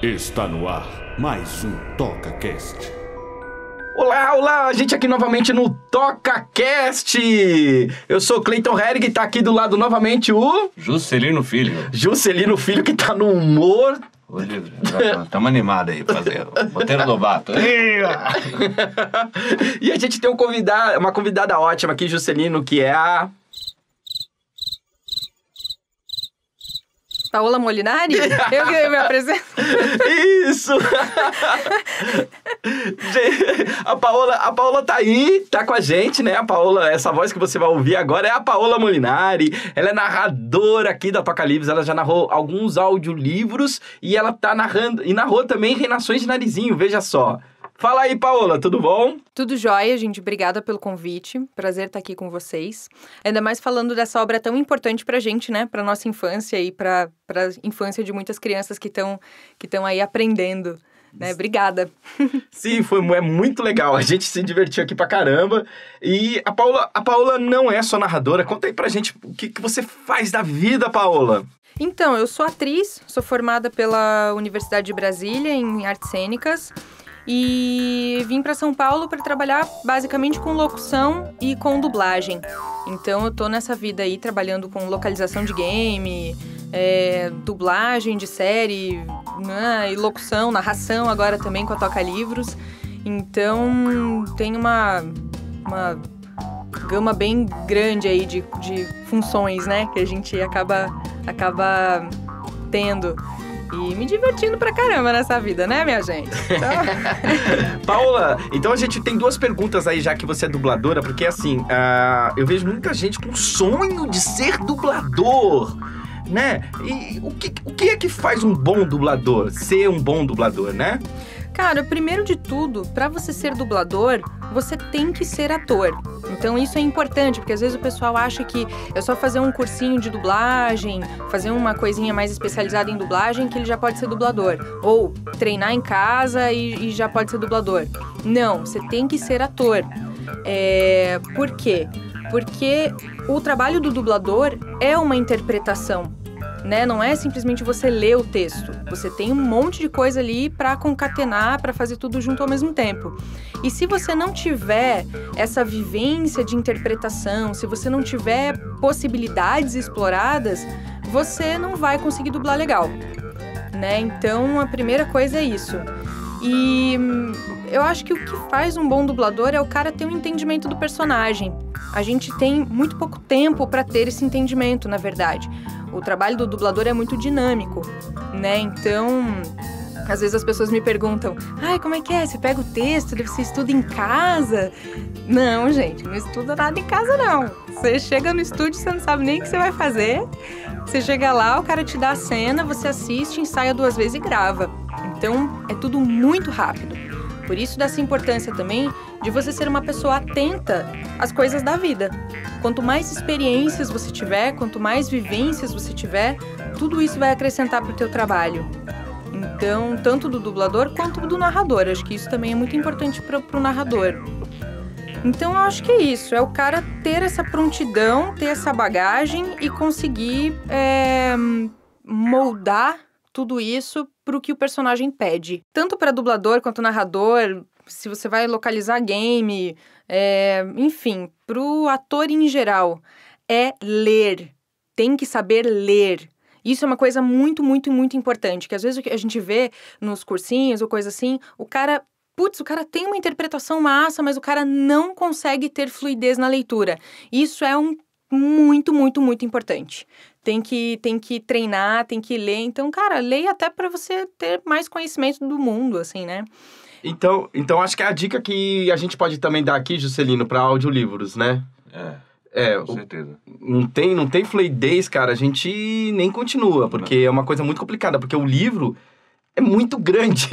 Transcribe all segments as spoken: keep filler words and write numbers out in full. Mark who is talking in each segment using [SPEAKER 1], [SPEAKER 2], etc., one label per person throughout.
[SPEAKER 1] Está no ar mais um TocaCast.
[SPEAKER 2] Olá, olá, a gente aqui novamente no TocaCast. Eu sou o Cleiton Herrig e tá aqui do lado novamente o...
[SPEAKER 3] Juscelino Filho.
[SPEAKER 2] Juscelino Filho, que tá no humor...
[SPEAKER 3] Hoje estamos animados aí pra fazer o Monteiro Lobato.
[SPEAKER 2] E a gente tem um convidado, uma convidada ótima aqui, Juscelino, que é a...
[SPEAKER 4] Paola Molinari? Eu que me apresento.
[SPEAKER 2] Isso! a, Paola, a Paola tá aí, tá com a gente, né? A Paola, essa voz que você vai ouvir agora é a Paola Molinari. Ela é narradora aqui da Toca Livros, ela já narrou alguns audiolivros e ela tá narrando, e narrou também Reinações de Narizinho, veja só. Fala aí, Paola, tudo bom?
[SPEAKER 4] Tudo jóia, gente. Obrigada pelo convite. Prazer estar aqui com vocês. Ainda mais falando dessa obra tão importante pra gente, né? Pra nossa infância e pra, pra infância de muitas crianças que estão que estão aí aprendendo, né? Obrigada.
[SPEAKER 2] Sim, foi, é muito legal. A gente se divertiu aqui pra caramba. E a Paola, a Paola não é só narradora. Conta aí pra gente o que, que você faz da vida, Paola.
[SPEAKER 4] Então, eu sou atriz, sou formada pela Universidade de Brasília em artes cênicas. E vim para São Paulo para trabalhar basicamente com locução e com dublagem. Então eu tô nessa vida aí trabalhando com localização de game, é, dublagem de série, né, e locução, narração agora também com a Toca Livros. Então tem uma, uma gama bem grande aí de, de funções, né, que a gente acaba, acaba tendo. E me divertindo pra caramba nessa vida, né, minha gente? Então...
[SPEAKER 2] Paola, então a gente tem duas perguntas aí, já que você é dubladora, porque assim, uh, eu vejo muita gente com sonho de ser dublador, né? E o que, o que é que faz um bom dublador, ser um bom dublador, né?
[SPEAKER 4] Cara, primeiro de tudo, pra você ser dublador, você tem que ser ator. Então isso é importante, porque às vezes o pessoal acha que é só fazer um cursinho de dublagem, fazer uma coisinha mais especializada em dublagem que ele já pode ser dublador. Ou treinar em casa e, e já pode ser dublador. Não, você tem que ser ator. É... Por quê? Porque o trabalho do dublador é uma interpretação. Né? Não é simplesmente você ler o texto. Você tem um monte de coisa ali para concatenar, para fazer tudo junto ao mesmo tempo. E se você não tiver essa vivência de interpretação, se você não tiver possibilidades exploradas, você não vai conseguir dublar legal, né? Então, a primeira coisa é isso. E eu acho que o que faz um bom dublador é o cara ter um entendimento do personagem. A gente tem muito pouco tempo para ter esse entendimento, na verdade. O trabalho do dublador é muito dinâmico, né? Então, às vezes as pessoas me perguntam: ai, como é que é? Você pega o texto, você estuda em casa? Não, gente, não estuda nada em casa, não. Você chega no estúdio, você não sabe nem o que você vai fazer. Você chega lá, o cara te dá a cena, você assiste, ensaia duas vezes e grava. Então, é tudo muito rápido. Por isso, dessa importância também de você ser uma pessoa atenta às coisas da vida. Quanto mais experiências você tiver, quanto mais vivências você tiver, tudo isso vai acrescentar para o teu trabalho. Então, tanto do dublador quanto do narrador. Acho que isso também é muito importante para o narrador. Então, eu acho que é isso. É o cara ter essa prontidão, ter essa bagagem e conseguir é, moldar tudo isso para o que o personagem pede. Tanto para dublador quanto narrador, se você vai localizar game, é, enfim, para o ator em geral, é ler. Tem que saber ler. Isso é uma coisa muito, muito, muito importante, que às vezes a gente vê nos cursinhos ou coisa assim, o cara... Putz, o cara tem uma interpretação massa, mas o cara não consegue ter fluidez na leitura. Isso é um muito, muito, muito importante. Tem que, tem que treinar, tem que ler. Então, cara, leia até para você ter mais conhecimento do mundo, assim, né?
[SPEAKER 2] Então, então, acho que é a dica que a gente pode também dar aqui, Juscelino, para audiolivros, né?
[SPEAKER 3] É,
[SPEAKER 2] é
[SPEAKER 3] com certeza.
[SPEAKER 2] O, não, tem, não tem fluidez, cara, a gente nem continua, porque não. É uma coisa muito complicada, porque o livro... é muito grande.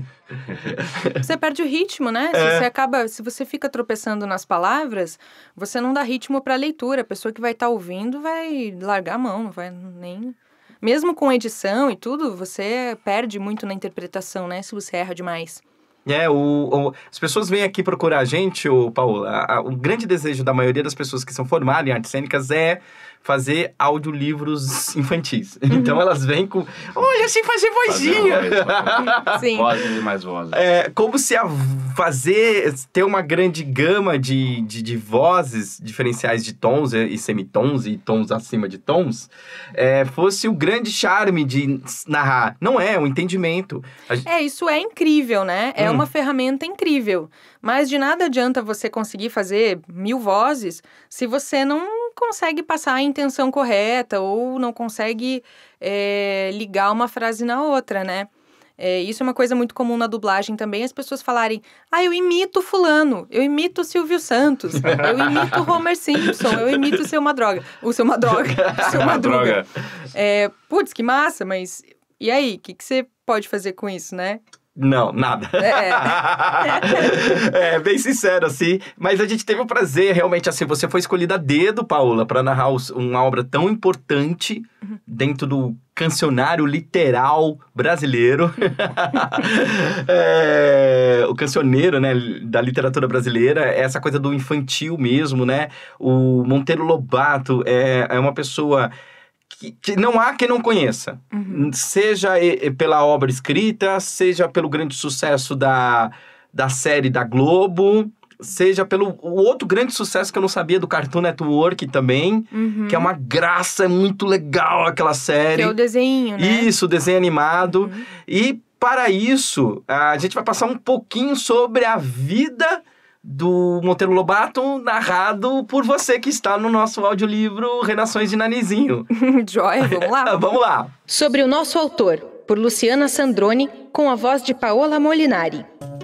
[SPEAKER 4] Você perde o ritmo, né?
[SPEAKER 2] É.
[SPEAKER 4] Se você acaba, se você fica tropeçando nas palavras, você não dá ritmo para a leitura. A pessoa que vai estar tá ouvindo vai largar a mão, não vai nem... Mesmo com edição e tudo, você perde muito na interpretação, né? Se você erra demais.
[SPEAKER 2] É, o, o, as pessoas vêm aqui procurar a gente, o Paola. A, a, o grande desejo da maioria das pessoas que são formadas em artes cênicas é fazer audiolivros infantis. Uhum. Então elas vêm com... Olha, assim fazer vozinha!
[SPEAKER 3] Fazer
[SPEAKER 4] Sim.
[SPEAKER 3] vozes e mais vozes.
[SPEAKER 2] É, como se a fazer... ter uma grande gama de, de, de vozes diferenciais de tons e semitons e tons acima de tons é, fosse o grande charme de narrar. Não é, é um entendimento. A...
[SPEAKER 4] É, isso é incrível, né? É
[SPEAKER 2] Hum.
[SPEAKER 4] uma ferramenta incrível. Mas de nada adianta você conseguir fazer mil vozes se você não consegue passar a intenção correta ou não consegue é, ligar uma frase na outra, né? É, isso é uma coisa muito comum na dublagem também, as pessoas falarem, ah, eu imito fulano, eu imito o Silvio Santos, eu imito o Homer Simpson, eu imito o Seu Madroga. O Seu Madroga. O Seu Madruga. É, putz, que massa, mas e aí? O que, que você pode fazer com isso, né?
[SPEAKER 2] Não, nada. É. É, bem sincero, assim. Mas a gente teve o prazer, realmente, assim, você foi escolhida a dedo, Paola, para narrar os, uma obra tão importante uhum. dentro do cancionário literal brasileiro. É, o cancioneiro, né, da literatura brasileira, essa coisa do infantil mesmo, né? O Monteiro Lobato é, é uma pessoa... Que, que não há quem não conheça, uhum. seja e, pela obra escrita, seja pelo grande sucesso da, da série da Globo, seja pelo o outro grande sucesso que eu não sabia do Cartoon Network também, uhum. que é uma graça, é muito legal aquela série.
[SPEAKER 4] Que é o desenho, né?
[SPEAKER 2] Isso, o desenho animado.
[SPEAKER 4] Uhum.
[SPEAKER 2] E para isso, a gente vai passar um pouquinho sobre a vida do Monteiro Lobato, narrado por você que está no nosso audiolivro Renações de Nanizinho.
[SPEAKER 4] Joia, vamos lá?
[SPEAKER 2] Vamos lá.
[SPEAKER 4] Sobre o nosso autor, por Luciana Sandroni, com a voz de Paola Molinari.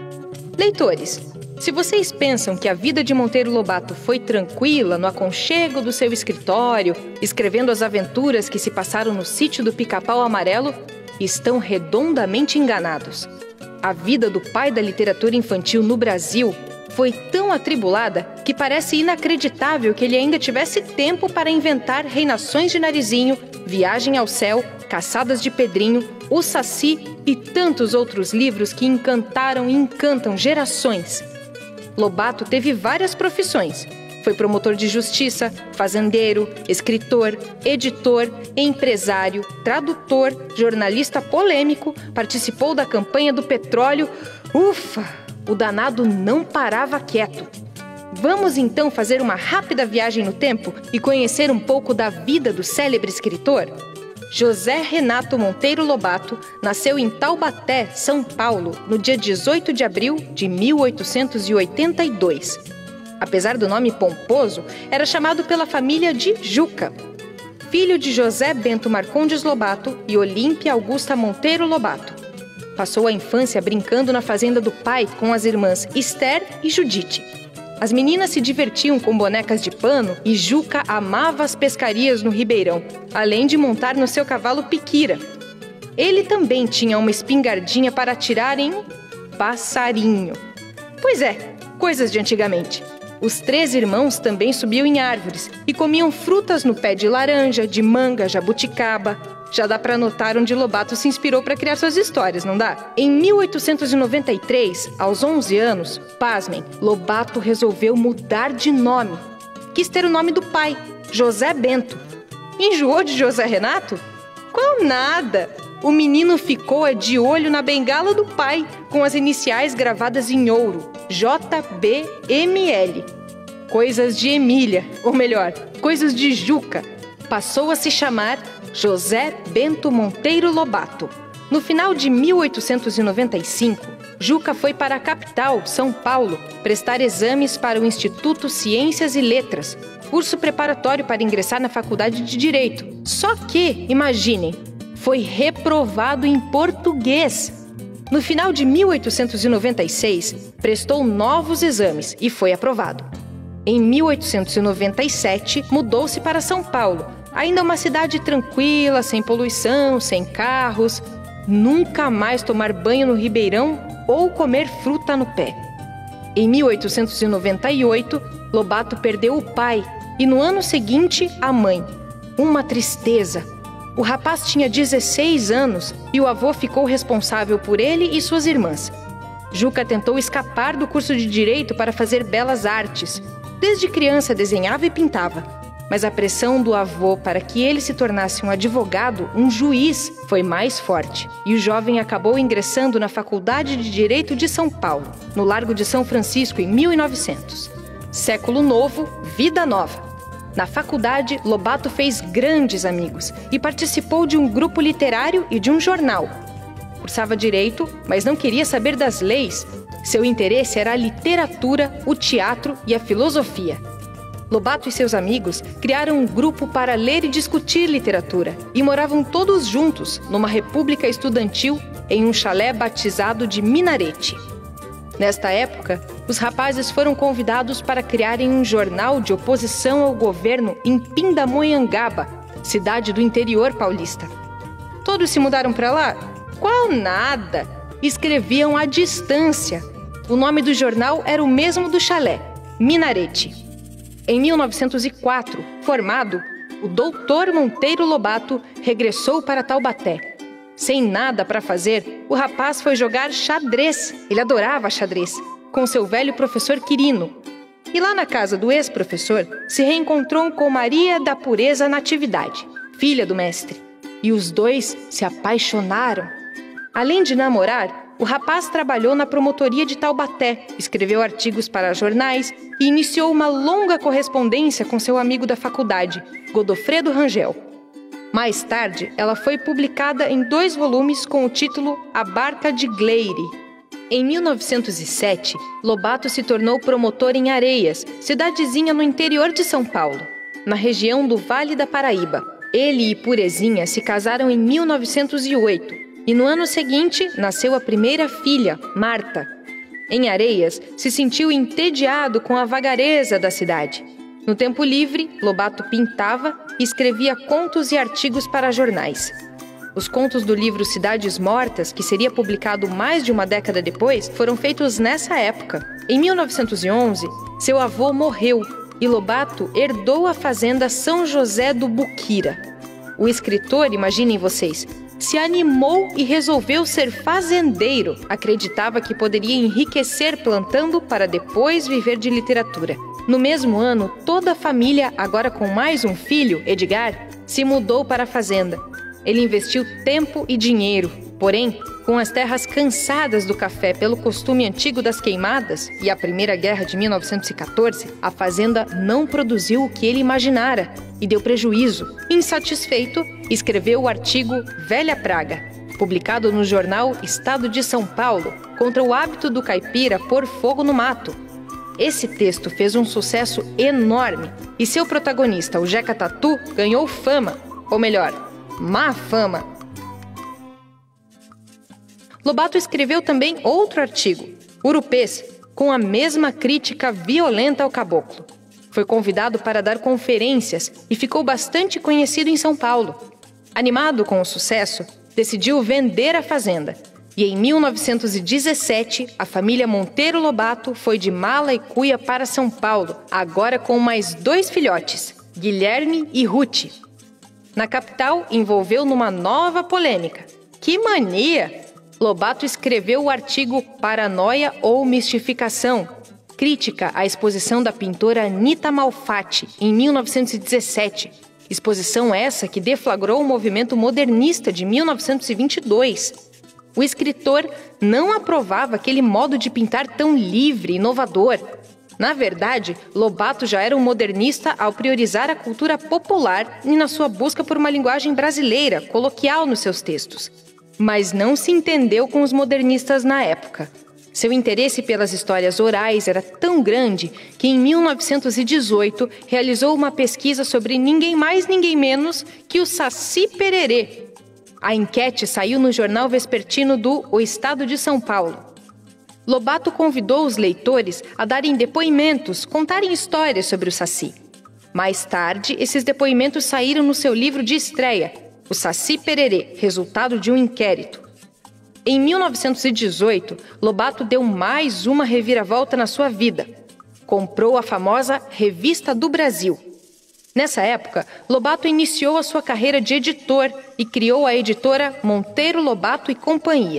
[SPEAKER 4] Leitores, se vocês pensam que a vida de Monteiro Lobato foi tranquila no aconchego do seu escritório, escrevendo as aventuras que se passaram no sítio do Pica-Pau Amarelo, estão redondamente enganados. A vida do pai da literatura infantil no Brasil foi tão atribulada que parece inacreditável que ele ainda tivesse tempo para inventar Reinações de Narizinho, Viagem ao Céu, Caçadas de Pedrinho, O Saci e tantos outros livros que encantaram e encantam gerações. Lobato teve várias profissões. Foi promotor de justiça, fazendeiro, escritor, editor, empresário, tradutor, jornalista polêmico, participou da campanha do petróleo. Ufa! O danado não parava quieto. Vamos então fazer uma rápida viagem no tempo e conhecer um pouco da vida do célebre escritor? José Renato Monteiro Lobato nasceu em Taubaté, São Paulo, no dia dezoito de abril de mil oitocentos e oitenta e dois. Apesar do nome pomposo, era chamado pela família de Juca. Filho de José Bento Marcondes Lobato e Olímpia Augusta Monteiro Lobato. Passou a infância brincando na fazenda do pai com as irmãs Esther e Judite. As meninas se divertiam com bonecas de pano e Juca amava as pescarias no Ribeirão, além de montar no seu cavalo Piquira. Ele também tinha uma espingardinha para atirar em passarinho. Pois é, coisas de antigamente. Os três irmãos também subiam em árvores e comiam frutas no pé de laranja, de manga, jabuticaba. Já dá pra notar onde Lobato se inspirou para criar suas histórias, não dá? Em mil oitocentos e noventa e três, aos onze anos, pasmem, Lobato resolveu mudar de nome. Quis ter o nome do pai, José Bento. Enjoou de José Renato? Qual nada! O menino ficou de olho na bengala do pai, com as iniciais gravadas em ouro, J B M L. Coisas de Emília, ou melhor, coisas de Juca. Passou a se chamar José Bento Monteiro Lobato. No final de mil oitocentos e noventa e cinco, Juca foi para a capital, São Paulo, prestar exames para o Instituto Ciências e Letras, curso preparatório para ingressar na Faculdade de Direito. Só que, imaginem, foi reprovado em português. No final de mil oitocentos e noventa e seis, prestou novos exames e foi aprovado. Em mil oitocentos e noventa e sete, mudou-se para São Paulo, ainda uma cidade tranquila, sem poluição, sem carros. Nunca mais tomar banho no Ribeirão ou comer fruta no pé. Em mil oitocentos e noventa e oito, Lobato perdeu o pai e no ano seguinte a mãe. Uma tristeza. O rapaz tinha dezesseis anos e o avô ficou responsável por ele e suas irmãs. Juca tentou escapar do curso de Direito para fazer belas artes. Desde criança desenhava e pintava. Mas a pressão do avô para que ele se tornasse um advogado, um juiz, foi mais forte. E o jovem acabou ingressando na Faculdade de Direito de São Paulo, no Largo de São Francisco, em mil e novecentos. Século novo, vida nova. Na faculdade, Lobato fez grandes amigos e participou de um grupo literário e de um jornal. Cursava Direito, mas não queria saber das leis. Seu interesse era a literatura, o teatro e a filosofia. Lobato e seus amigos criaram um grupo para ler e discutir literatura e moravam todos juntos numa república estudantil em um chalé batizado de Minarete. Nesta época, os rapazes foram convidados para criarem um jornal de oposição ao governo em Pindamonhangaba, cidade do interior paulista. Todos se mudaram para lá? Qual nada! Escreviam à distância. O nome do jornal era o mesmo do chalé, Minarete. Em mil novecentos e quatro, formado, o doutor Monteiro Lobato regressou para Taubaté. Sem nada para fazer, o rapaz foi jogar xadrez. Ele adorava xadrez, com seu velho professor Quirino. E lá na casa do ex-professor, se reencontrou com Maria da Pureza Natividade, filha do mestre. E os dois se apaixonaram. Além de namorar, o rapaz trabalhou na promotoria de Taubaté, escreveu artigos para jornais e iniciou uma longa correspondência com seu amigo da faculdade, Godofredo Rangel. Mais tarde, ela foi publicada em dois volumes com o título A Barca de Gleire. Em mil novecentos e sete, Lobato se tornou promotor em Areias, cidadezinha no interior de São Paulo, na região do Vale da Paraíba. Ele e Purezinha se casaram em mil novecentos e oito. E no ano seguinte, nasceu a primeira filha, Marta. Em Areias, se sentiu entediado com a vagareza da cidade. No tempo livre, Lobato pintava e escrevia contos e artigos para jornais. Os contos do livro Cidades Mortas, que seria publicado mais de uma década depois, foram feitos nessa época. Em mil novecentos e onze, seu avô morreu e Lobato herdou a fazenda São José do Buquira. O escritor, imaginem vocês, se animou e resolveu ser fazendeiro. Acreditava que poderia enriquecer plantando para depois viver de literatura. No mesmo ano, toda a família, agora com mais um filho, Edgar, se mudou para a fazenda. Ele investiu tempo e dinheiro, porém, com as terras cansadas do café pelo costume antigo das queimadas e a Primeira Guerra de mil novecentos e quatorze, a fazenda não produziu o que ele imaginara e deu prejuízo. Insatisfeito, escreveu o artigo Velha Praga, publicado no jornal Estado de São Paulo, contra o hábito do caipira pôr fogo no mato. Esse texto fez um sucesso enorme e seu protagonista, o Jeca Tatu, ganhou fama, ou melhor, má fama. Lobato escreveu também outro artigo, Urupês, com a mesma crítica violenta ao caboclo. Foi convidado para dar conferências e ficou bastante conhecido em São Paulo. Animado com o sucesso, decidiu vender a fazenda. E em mil novecentos e dezessete, a família Monteiro Lobato foi de mala e cuia para São Paulo, agora com mais dois filhotes, Guilherme e Ruth. Na capital, envolveu numa nova polêmica. Que mania! Lobato escreveu o artigo Paranoia ou Mistificação, crítica à exposição da pintora Anita Malfatti, em mil novecentos e dezessete. Exposição essa que deflagrou o movimento modernista de mil novecentos e vinte e dois. O escritor não aprovava aquele modo de pintar tão livre e inovador. Na verdade, Lobato já era um modernista ao priorizar a cultura popular e na sua busca por uma linguagem brasileira, coloquial nos seus textos. Mas não se entendeu com os modernistas na época. Seu interesse pelas histórias orais era tão grande que em mil novecentos e dezoito realizou uma pesquisa sobre ninguém mais ninguém menos que o Saci Pererê. A enquete saiu no jornal vespertino do O Estado de São Paulo. Lobato convidou os leitores a darem depoimentos, contarem histórias sobre o Saci. Mais tarde, esses depoimentos saíram no seu livro de estreia, O Saci Pererê, resultado de um inquérito. Em mil novecentos e dezoito, Lobato deu mais uma reviravolta na sua vida. Comprou a famosa Revista do Brasil. Nessa época, Lobato iniciou a sua carreira de editor e criou a editora Monteiro Lobato e Companhia.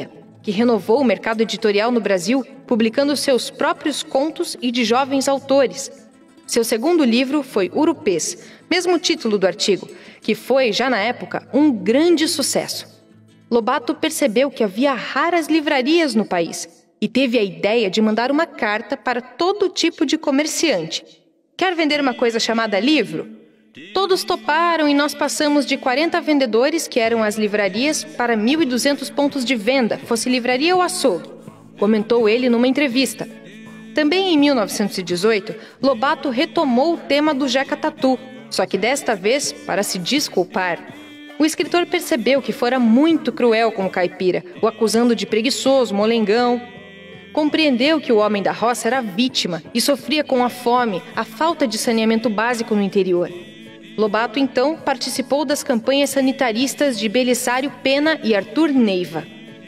[SPEAKER 4] que renovou o mercado editorial no Brasil, publicando seus próprios contos e de jovens autores. Seu segundo livro foi Urupês, mesmo título do artigo, que foi, já na época, um grande sucesso. Lobato percebeu que havia raras livrarias no país e teve a ideia de mandar uma carta para todo tipo de comerciante. Quer vender uma coisa chamada livro? Todos toparam e nós passamos de quarenta vendedores, que eram as livrarias, para mil e duzentos pontos de venda, fosse livraria ou açougue, comentou ele numa entrevista. Também em mil novecentos e dezoito, Lobato retomou o tema do Jeca Tatu, só que desta vez para se desculpar. O escritor percebeu que fora muito cruel com o caipira, o acusando de preguiçoso, molengão. Compreendeu que o homem da roça era vítima e sofria com a fome, a falta de saneamento básico no interior. Lobato, então, participou das campanhas sanitaristas de Belisário Pena e Arthur Neiva.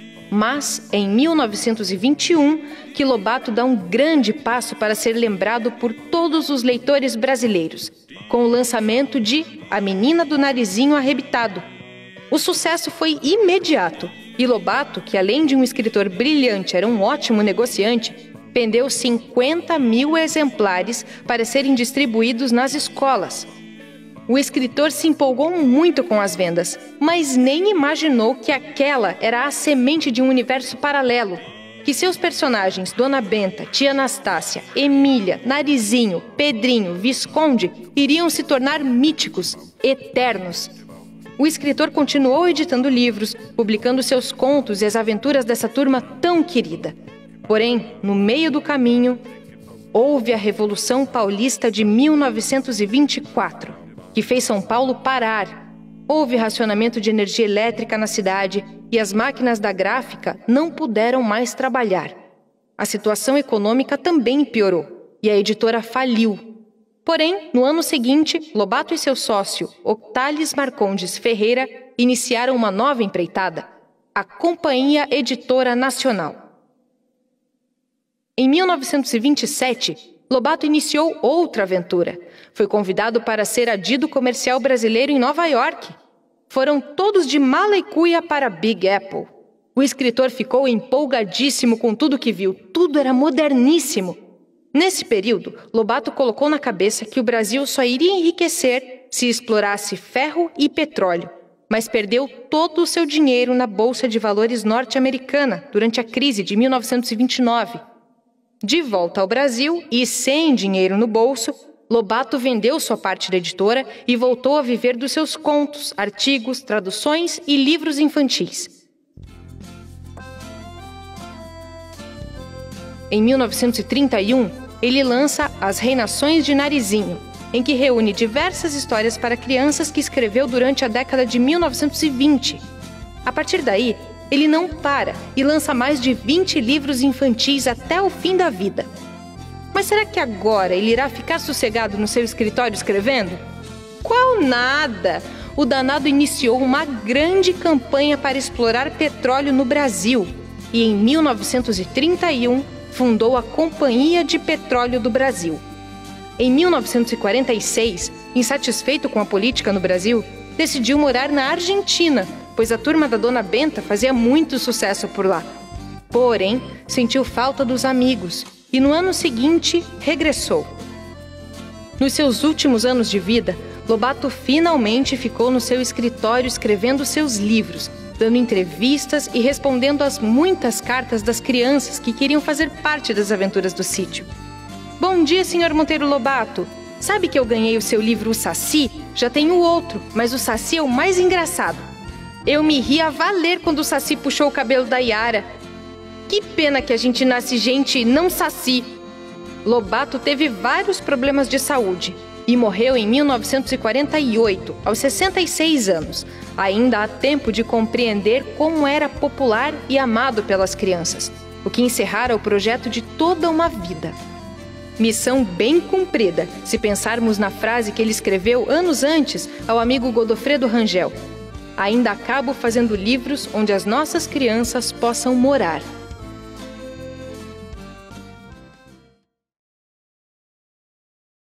[SPEAKER 4] Mas, em mil novecentos e vinte e um, que Lobato dá um grande passo para ser lembrado por todos os leitores brasileiros, com o lançamento de A Menina do Narizinho Arrebitado. O sucesso foi imediato, e Lobato, que além de um escritor brilhante era um ótimo negociante, vendeu cinquenta mil exemplares para serem distribuídos nas escolas. O escritor se empolgou muito com as vendas, mas nem imaginou que aquela era a semente de um universo paralelo, que seus personagens Dona Benta, Tia Anastácia, Emília, Narizinho, Pedrinho, Visconde iriam se tornar míticos, eternos. O escritor continuou editando livros, publicando seus contos e as aventuras dessa turma tão querida. Porém, no meio do caminho, houve a Revolução Paulista de mil novecentos e vinte e quatro, que fez São Paulo parar. Houve racionamento de energia elétrica na cidade e as máquinas da gráfica não puderam mais trabalhar. A situação econômica também piorou e a editora faliu. Porém, no ano seguinte, Lobato e seu sócio, Octales Marcondes Ferreira, iniciaram uma nova empreitada, a Companhia Editora Nacional. Em mil novecentos e vinte e sete, Lobato iniciou outra aventura. Foi convidado para ser adido comercial brasileiro em Nova York. Foram todos de mala e cuia para Big Apple. O escritor ficou empolgadíssimo com tudo que viu. Tudo era moderníssimo. Nesse período, Lobato colocou na cabeça que o Brasil só iria enriquecer se explorasse ferro e petróleo, mas perdeu todo o seu dinheiro na Bolsa de Valores norte-americana durante a crise de mil novecentos e vinte e nove. De volta ao Brasil e sem dinheiro no bolso, Lobato vendeu sua parte da editora e voltou a viver dos seus contos, artigos, traduções e livros infantis. Em mil novecentos e trinta e um, ele lança As Reinações de Narizinho, em que reúne diversas histórias para crianças que escreveu durante a década de mil novecentos e vinte. A partir daí, ele não para e lança mais de vinte livros infantis até o fim da vida. Mas será que agora ele irá ficar sossegado no seu escritório escrevendo? Qual nada! O danado iniciou uma grande campanha para explorar petróleo no Brasil e em mil novecentos e trinta e um fundou a Companhia de Petróleo do Brasil. Em mil novecentos e quarenta e seis, insatisfeito com a política no Brasil, decidiu morar na Argentina, pois a turma da Dona Benta fazia muito sucesso por lá. Porém, sentiu falta dos amigos e no ano seguinte regressou. Nos seus últimos anos de vida, Lobato finalmente ficou no seu escritório escrevendo seus livros, dando entrevistas e respondendo às muitas cartas das crianças que queriam fazer parte das aventuras do sítio. Bom dia, senhor Monteiro Lobato. Sabe que eu ganhei o seu livro O Saci? Já tenho outro, mas o Saci é o mais engraçado. Eu me ri a valer quando o Saci puxou o cabelo da Yara. Que pena que a gente nasce gente não saci. Lobato teve vários problemas de saúde e morreu em mil novecentos e quarenta e oito, aos sessenta e seis anos. Ainda há tempo de compreender como era popular e amado pelas crianças, o que encerrara o projeto de toda uma vida. Missão bem cumprida, se pensarmos na frase que ele escreveu anos antes ao amigo Godofredo Rangel. Ainda acabo fazendo livros onde as nossas crianças possam morar.
[SPEAKER 2] Então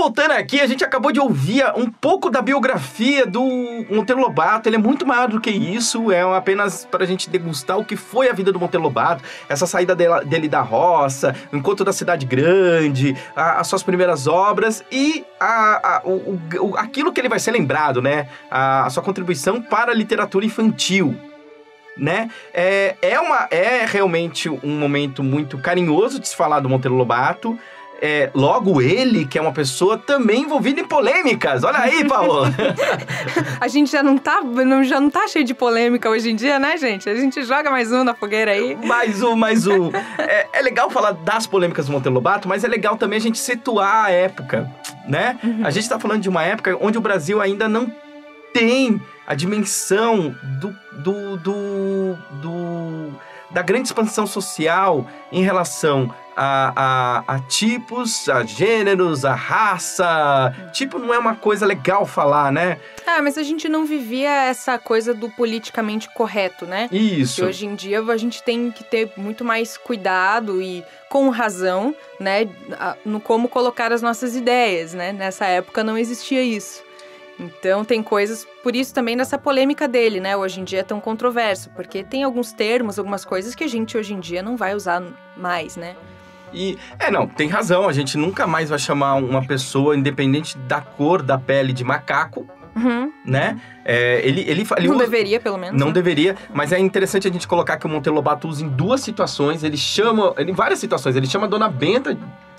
[SPEAKER 2] voltando aqui, a gente acabou de ouvir um pouco da biografia do Monteiro Lobato. Ele é muito maior do que isso, é apenas pra gente degustar o que foi a vida do Monteiro Lobato, essa saída dele, dele da roça, o encontro da cidade grande, a, as suas primeiras obras e a, a, o, o, aquilo que ele vai ser lembrado, né? A, a sua contribuição para a literatura infantil. Né? É, é, uma, é realmente um momento muito carinhoso de se falar do Monteiro Lobato. É, logo ele, que é uma pessoa também envolvida em polêmicas. Olha aí, Paulo!
[SPEAKER 4] A gente já não, tá, não, já não tá cheio de polêmica hoje em dia, né, gente? A gente joga mais um na fogueira aí.
[SPEAKER 2] Mais um, mais um. É, é legal falar das polêmicas do Monteiro Lobato, mas é legal também a gente situar a época, né? Uhum. A gente tá falando de uma época onde o Brasil ainda não tem a dimensão do, do, do, do, da grande expansão social em relação a, a, a tipos, a gêneros, a raça. Tipo, não é uma coisa legal falar, né?
[SPEAKER 4] Ah, mas a gente não vivia essa coisa do politicamente correto, né?
[SPEAKER 2] Isso.
[SPEAKER 4] Que hoje em dia a gente tem que ter muito mais cuidado e com razão, né? No como colocar as nossas ideias, né? Nessa época não existia isso. Então, tem coisas, por isso também nessa polêmica dele, né? Hoje em dia é tão controverso, porque tem alguns termos, algumas coisas que a gente hoje em dia não vai usar mais, né?
[SPEAKER 2] E, é, não, tem razão, a gente nunca mais vai chamar uma pessoa, independente da cor da pele, de macaco, uhum. né? É, ele, ele, ele
[SPEAKER 4] não
[SPEAKER 2] usa,
[SPEAKER 4] deveria, pelo menos.
[SPEAKER 2] Não
[SPEAKER 4] né?
[SPEAKER 2] deveria, mas é interessante a gente colocar que o Monteiro Lobato usa em duas situações, ele chama, em várias situações, ele chama a Dona Benta...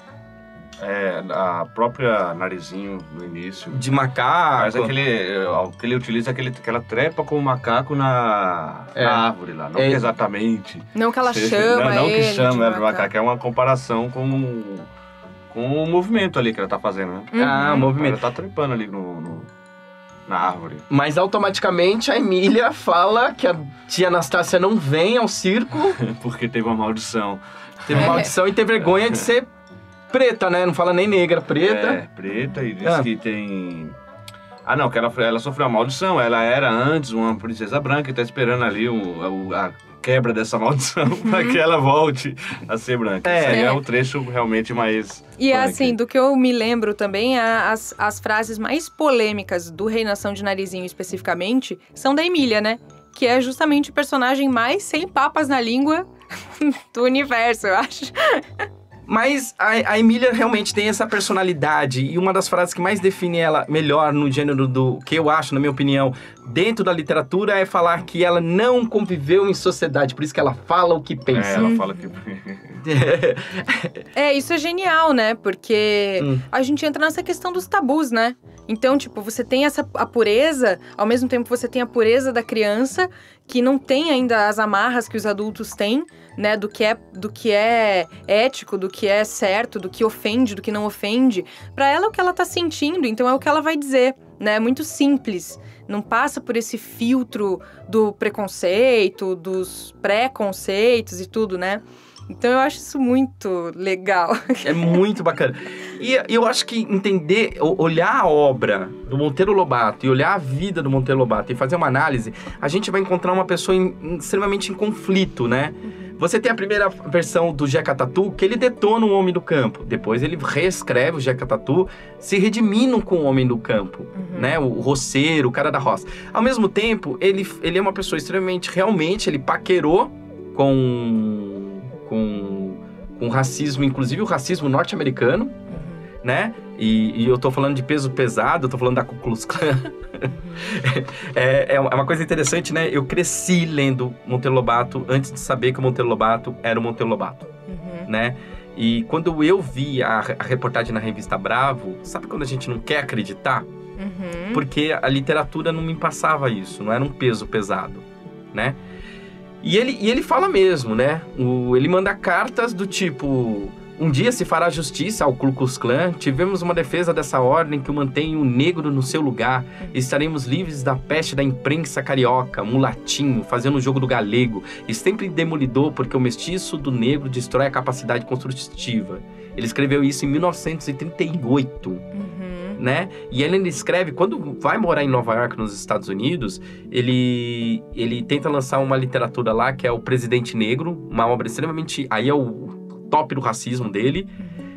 [SPEAKER 3] É, a própria Narizinho no início.
[SPEAKER 2] De macaco.
[SPEAKER 3] Mas aquele, o que ele utiliza é aquele, que ela trepa com o macaco na, é. na árvore lá. Não é. exatamente.
[SPEAKER 4] Não que ela
[SPEAKER 3] seja,
[SPEAKER 4] chama
[SPEAKER 3] Não, não
[SPEAKER 4] ele
[SPEAKER 3] que chama
[SPEAKER 4] de
[SPEAKER 3] ela
[SPEAKER 4] macaco.
[SPEAKER 3] de macaco. É uma comparação com, com o movimento ali que ela tá fazendo, né?
[SPEAKER 2] Uhum. Ah, o movimento.
[SPEAKER 3] Ela tá trepando ali no, no, na árvore.
[SPEAKER 2] Mas automaticamente a Emília fala que a tia Anastácia não vem ao circo.
[SPEAKER 3] Porque teve uma maldição.
[SPEAKER 2] Teve uma maldição e teve vergonha de ser... preta, né? Não fala nem negra, preta.
[SPEAKER 3] É, preta e diz
[SPEAKER 2] ah.
[SPEAKER 3] que tem... Ah, não, que ela, ela sofreu uma maldição. Ela era antes uma princesa branca e tá esperando ali o, o, a quebra dessa maldição uhum. para que ela volte a ser branca. É. Isso aí é, é o trecho realmente mais...
[SPEAKER 4] E assim, do que eu me lembro também, as, as frases mais polêmicas do Rei Nação de Narizinho especificamente são da Emília, né? Que é justamente o personagem mais sem papas na língua do universo, eu acho.
[SPEAKER 2] Mas a, a Emília realmente tem essa personalidade e uma das frases que mais define ela melhor no gênero do que eu acho, na minha opinião, dentro da literatura é falar que ela não conviveu em sociedade, por isso que ela fala o que pensa.
[SPEAKER 3] É, ela fala que...
[SPEAKER 4] é, isso é genial, né? Porque hum. a gente entra nessa questão dos tabus, né? Então, tipo, você tem essa a pureza, ao mesmo tempo você tem a pureza da criança, que não tem ainda as amarras que os adultos têm, né? Do que é, do que é ético, do que é certo, do que ofende, do que não ofende. Pra ela é o que ela tá sentindo, então é o que ela vai dizer, né? É muito simples. Não passa por esse filtro do preconceito, dos preconceitos e tudo, né? Então eu acho isso muito legal.
[SPEAKER 2] É muito bacana. E eu acho que entender, olhar a obra do Monteiro Lobato e olhar a vida do Monteiro Lobato e fazer uma análise, a gente vai encontrar uma pessoa em, extremamente em conflito, né? Uhum. Você tem a primeira versão do Jeca Tatu, que ele detona o Homem do Campo. Depois ele reescreve o Jeca Tatu, se redimindo com o Homem do Campo, uhum. né? O, o roceiro, o cara da roça. Ao mesmo tempo, ele, ele é uma pessoa extremamente, realmente, ele paquerou com... Com, com racismo, inclusive o racismo norte-americano, uhum. né? E, e eu tô falando de peso pesado, eu tô falando da Ku Klux Klan. Uhum. é, é uma coisa interessante, né? Eu cresci lendo Monteiro Lobato antes de saber que o Monteiro Lobato era o Monteiro Lobato, uhum. né? E quando eu vi a, a reportagem na revista Bravo, sabe quando a gente não quer acreditar? Uhum. Porque a literatura não me passava isso, não era um peso pesado, né? E ele, e ele fala mesmo, né? O, ele manda cartas do tipo... Um dia se fará justiça ao Ku Klux Klan. Tivemos uma defesa dessa ordem que mantém o negro no seu lugar. Estaremos livres da peste da imprensa carioca, mulatinho, fazendo o jogo do galego. E sempre demolidor porque o mestiço do negro destrói a capacidade construtiva. Ele escreveu isso em mil novecentos e trinta e oito. Uhum. Né? E ele escreve, quando vai morar em Nova York, nos Estados Unidos, ele, ele tenta lançar uma literatura lá que é O Presidente Negro, uma obra extremamente... Aí é o top do racismo dele,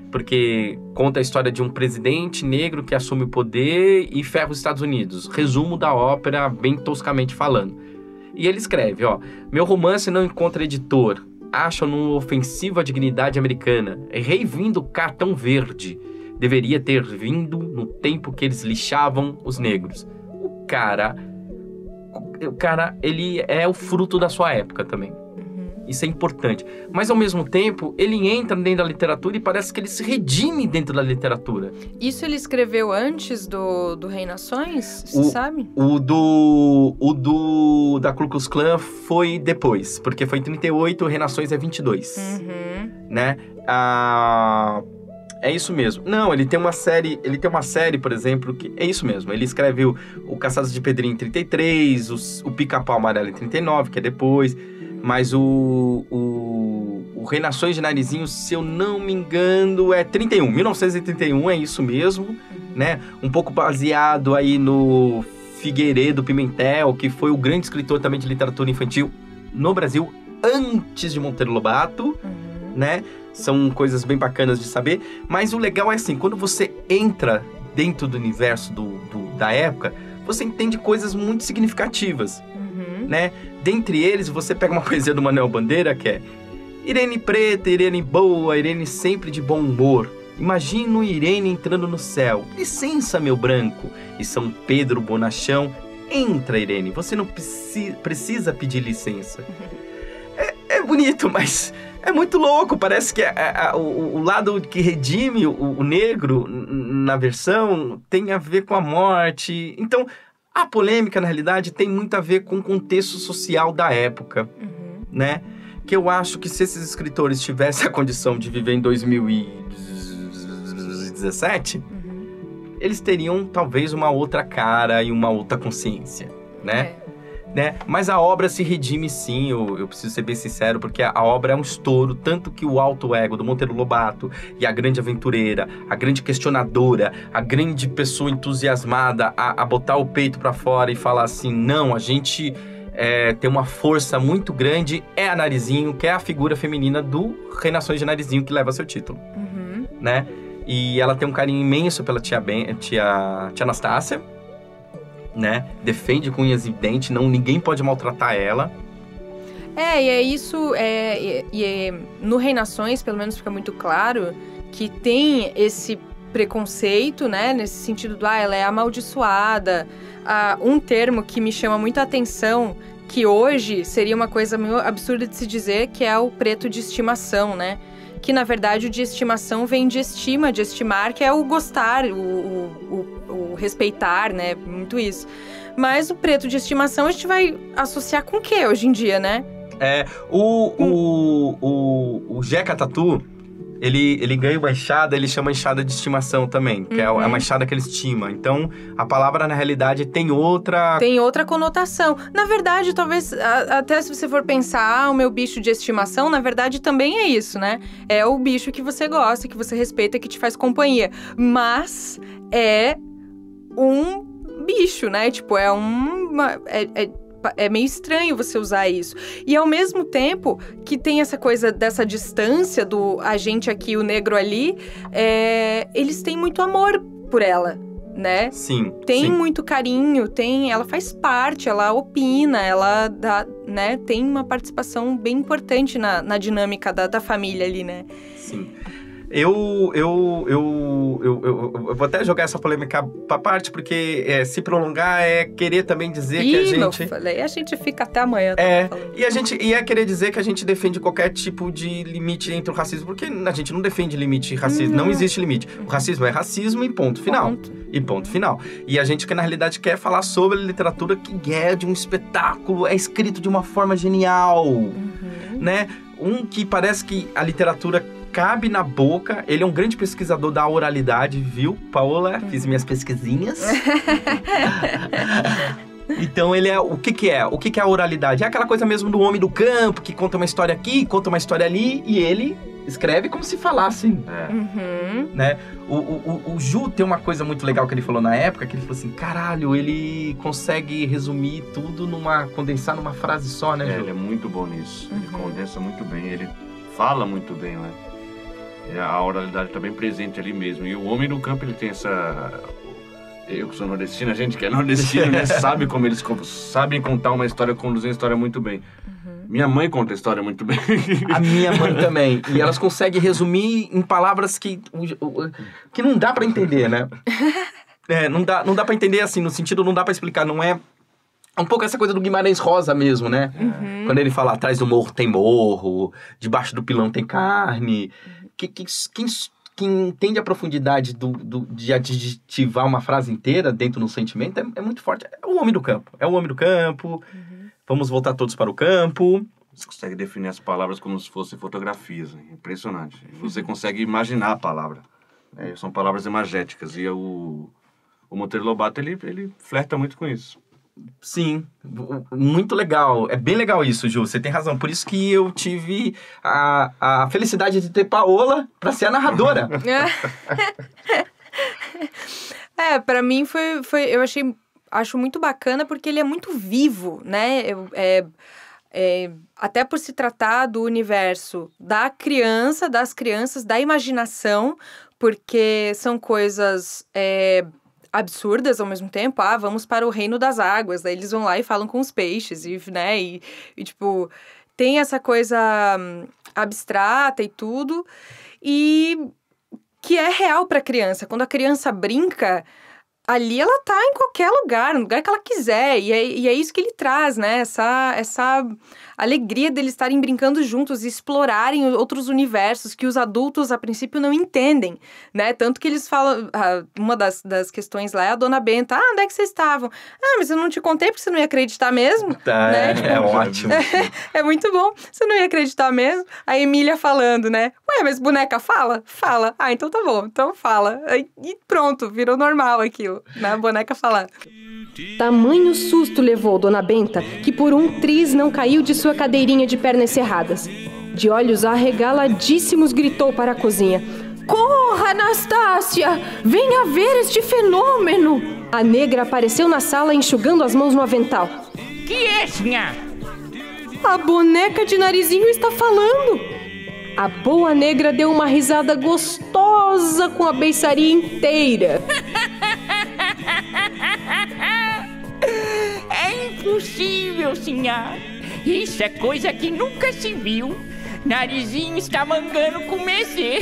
[SPEAKER 2] Porque conta a história de um presidente negro que assume o poder e ferra os Estados Unidos. Resumo da ópera, bem toscamente falando. E ele escreve, ó... Meu romance não encontra editor. Acham-no ofensivo à dignidade americana. Rei vindo cá tão verde. Deveria ter vindo no tempo que eles lixavam os negros. O cara... O cara, ele é o fruto da sua época também. Isso é importante. Mas, ao mesmo tempo, ele entra dentro da literatura e parece que ele se redime dentro da literatura.
[SPEAKER 4] Isso ele escreveu antes do, do Rei Nações? Você
[SPEAKER 2] o,
[SPEAKER 4] sabe?
[SPEAKER 2] O do... O do... Da Ku Klux Klan foi depois. Porque foi em trinta e oito, o Rei Nações é vinte e dois. Uhum. Né? Ah... É isso mesmo. Não, ele tem uma série, ele tem uma série, por exemplo, que é isso mesmo. Ele escreveu o Caçados de Pedrinho em trinta e três, os, o Pica-Pau Amarelo em trinta e nove, que é depois. Mas o, o, o Rei Nações de Narizinho, se eu não me engano, é trinta e um. mil novecentos e trinta e um, é isso mesmo, né? Um pouco baseado aí no Figueiredo Pimentel, que foi o grande escritor também de literatura infantil no Brasil, antes de Monteiro Lobato, uhum. né? São coisas bem bacanas de saber. Mas o legal é assim, quando você entra dentro do universo do, do, da época, você entende coisas muito significativas, uhum. né? Dentre eles, você pega uma poesia do Manuel Bandeira, que é Irene preta, Irene boa, Irene sempre de bom humor. Imagino Irene entrando no céu. Licença, meu branco. E São Pedro Bonachão. Entra, Irene, você não preci- precisa pedir licença. É, é bonito, mas... É muito louco, parece que a, a, o, o lado que redime o, o negro na versão tem a ver com a morte. Então, a polêmica, na realidade, tem muito a ver com o contexto social da época, uhum. né? Que eu acho que se esses escritores tivessem a condição de viver em dois mil e dezessete, uhum. eles teriam talvez uma outra cara e uma outra consciência, né? É. Né? Mas a obra se redime sim, eu, eu preciso ser bem sincero, porque a, a obra é um estouro, tanto que o alto ego do Monteiro Lobato e a grande aventureira, a grande questionadora, a grande pessoa entusiasmada a, a botar o peito pra fora e falar assim, não, a gente é, tem uma força muito grande, é a Narizinho, que é a figura feminina do Rei Nações de Narizinho que leva seu título, uhum. né? E ela tem um carinho imenso pela tia, ben, tia, tia Anastácia, né? Defende com unhas e dentes, não, ninguém pode maltratar ela.
[SPEAKER 4] É, e é isso, é, e, e é, no Rei Nações, pelo menos fica muito claro que tem esse preconceito, né? Nesse sentido do, ah, ela é amaldiçoada. Ah, um termo que me chama muito a atenção, que hoje seria uma coisa meio absurda de se dizer, que é o preto de estimação, né? Que, na verdade, o de estimação vem de estima, de estimar, que é o gostar, o, o, o, o respeitar, né? Muito isso. Mas o preto de estimação a gente vai associar com o quê hoje em dia, né?
[SPEAKER 2] É, o, o, o, o Jeca Tatu, ele, ele ganha uma enxada, ele chama enxada de estimação também, que uhum. é uma enxada que ele estima. Então, a palavra, na realidade, tem outra...
[SPEAKER 4] Tem outra conotação. Na verdade, talvez, a, até se você for pensar, ah, o meu bicho de estimação, na verdade, também é isso, né? É o bicho que você gosta, que você respeita, que te faz companhia. Mas é um bicho, né? Tipo, é uma... É, é, É meio estranho você usar isso. E ao mesmo tempo que tem essa coisa dessa distância do a gente aqui, o negro ali, é, eles têm muito amor por ela, né?
[SPEAKER 2] Sim.
[SPEAKER 4] Tem
[SPEAKER 2] sim.
[SPEAKER 4] muito carinho, tem, ela faz parte, ela opina, ela dá, né? Tem uma participação bem importante na, na dinâmica da, da família ali, né?
[SPEAKER 2] Sim. Eu, eu, eu, eu, eu, eu vou até jogar essa polêmica pra parte, porque é, se prolongar é querer também dizer
[SPEAKER 4] Ih,
[SPEAKER 2] que a gente...
[SPEAKER 4] eu falei, a gente fica até amanhã.
[SPEAKER 2] É, e, a gente, e é querer dizer que a gente defende qualquer tipo de limite entre o racismo, porque a gente não defende limite de racismo, não, não existe limite. O racismo é racismo e ponto final. Ponto. E ponto final. E a gente que na realidade quer falar sobre a literatura que é de um espetáculo, é escrito de uma forma genial, uhum. né? Um que parece que a literatura cabe na boca. Ele é um grande pesquisador da oralidade, viu, Paola? Uhum. Fiz minhas pesquisinhas. Então, ele é... O que que é? O que que é a oralidade? É aquela coisa mesmo do homem do campo, que conta uma história aqui, conta uma história ali, e ele escreve como se falasse. É. Uhum. Né? O, o, o Ju tem uma coisa muito legal que ele falou na época, que ele falou assim, caralho, ele consegue resumir tudo numa... condensar numa frase só, né,
[SPEAKER 3] é,
[SPEAKER 2] Ju?
[SPEAKER 3] Ele é muito bom nisso. Uhum. Ele condensa muito bem, ele fala muito bem, né? A oralidade está bem presente ali mesmo. E o homem no campo, ele tem essa... Eu que sou nordestino, a gente que é nordestino, né? Sabe como eles sabem contar uma história, conduzir a história muito bem. Uhum. Minha mãe conta a história muito bem.
[SPEAKER 2] A minha mãe também. E elas conseguem resumir em palavras que, que não dá pra entender, né? É, não dá, não dá pra entender assim, no sentido não dá pra explicar, não é... É um pouco essa coisa do Guimarães Rosa mesmo, né? Uhum. Quando ele fala, atrás do morro tem morro, debaixo do pilão tem carne. Uhum. Que, que, quem, quem entende a profundidade do, do, de adjetivar uma frase inteira dentro do sentimento é, é muito forte. É o homem do campo. É o homem do campo. Uhum. Vamos voltar todos para o campo.
[SPEAKER 3] Você consegue definir as palavras como se fossem fotografias. Né? Impressionante. Você consegue imaginar a palavra. É, são palavras imagéticas. E o, o Monteiro Lobato, ele, ele flerta muito com isso.
[SPEAKER 2] Sim, muito legal. É bem legal isso, Ju. Você tem razão. Por isso que eu tive a, a felicidade de ter Paola para ser a narradora.
[SPEAKER 4] É, pra mim foi, foi... Eu achei... Acho muito bacana porque ele é muito vivo, né? Eu, é, é, até por se tratar do universo da criança, das crianças, da imaginação, porque são coisas... É, absurdas ao mesmo tempo. Ah, vamos para o reino das águas. Daí eles vão lá e falam com os peixes, e, né, e, e tipo, tem essa coisa hum, abstrata e tudo, e que é real para a criança. Quando a criança brinca, ali ela tá em qualquer lugar, no lugar que ela quiser, e é, e é isso que ele traz, né, essa, essa alegria deles estarem brincando juntos e explorarem outros universos que os adultos, a princípio, não entendem, né, tanto que eles falam, uma das, das questões lá é a Dona Benta, ah, onde é que vocês estavam? Ah, mas eu não te contei porque você não ia acreditar mesmo,
[SPEAKER 2] tá,
[SPEAKER 4] né?
[SPEAKER 2] É,
[SPEAKER 4] tipo,
[SPEAKER 2] é ótimo.
[SPEAKER 4] É, é muito bom, você não ia acreditar mesmo? A Emília falando, né, ué, mas boneca fala? Fala. Ah, então tá bom, então fala. E pronto, virou normal aquilo, né, a boneca falar.
[SPEAKER 5] Tamanho susto levou Dona Benta, que por um triz não caiu de sua cadeirinha de pernas cerradas. De olhos arregaladíssimos gritou para a cozinha: corra, Anastácia! Venha ver este fenômeno! A negra apareceu na sala enxugando as mãos no avental.
[SPEAKER 6] Que é, senhora?
[SPEAKER 5] A boneca de narizinho está falando! A boa negra deu uma risada gostosa com a beiçaria inteira.
[SPEAKER 6] É impossível, senhora. Isso é coisa que nunca se viu. Narizinho está mangando comecer.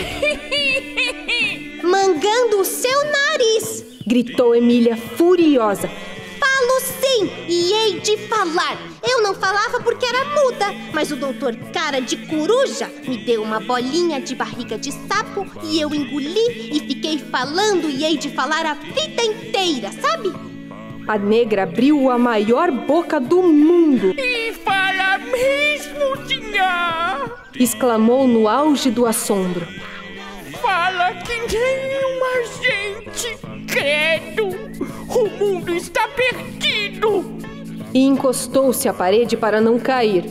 [SPEAKER 7] Mangando o seu nariz!
[SPEAKER 5] Gritou Emília furiosa.
[SPEAKER 7] Falo sim, e hei de falar. Eu não falava porque era muda, mas o doutor Cara de Coruja me deu uma bolinha de barriga de sapo e eu engoli e fiquei falando e hei de falar a vida inteira, sabe?
[SPEAKER 5] A negra abriu a maior boca do mundo.
[SPEAKER 6] E fala mesmo, senhora!
[SPEAKER 5] Exclamou no auge do assombro.
[SPEAKER 6] Fala que nem uma gente! Credo! O mundo está perdido!
[SPEAKER 5] E encostou-se à parede para não cair.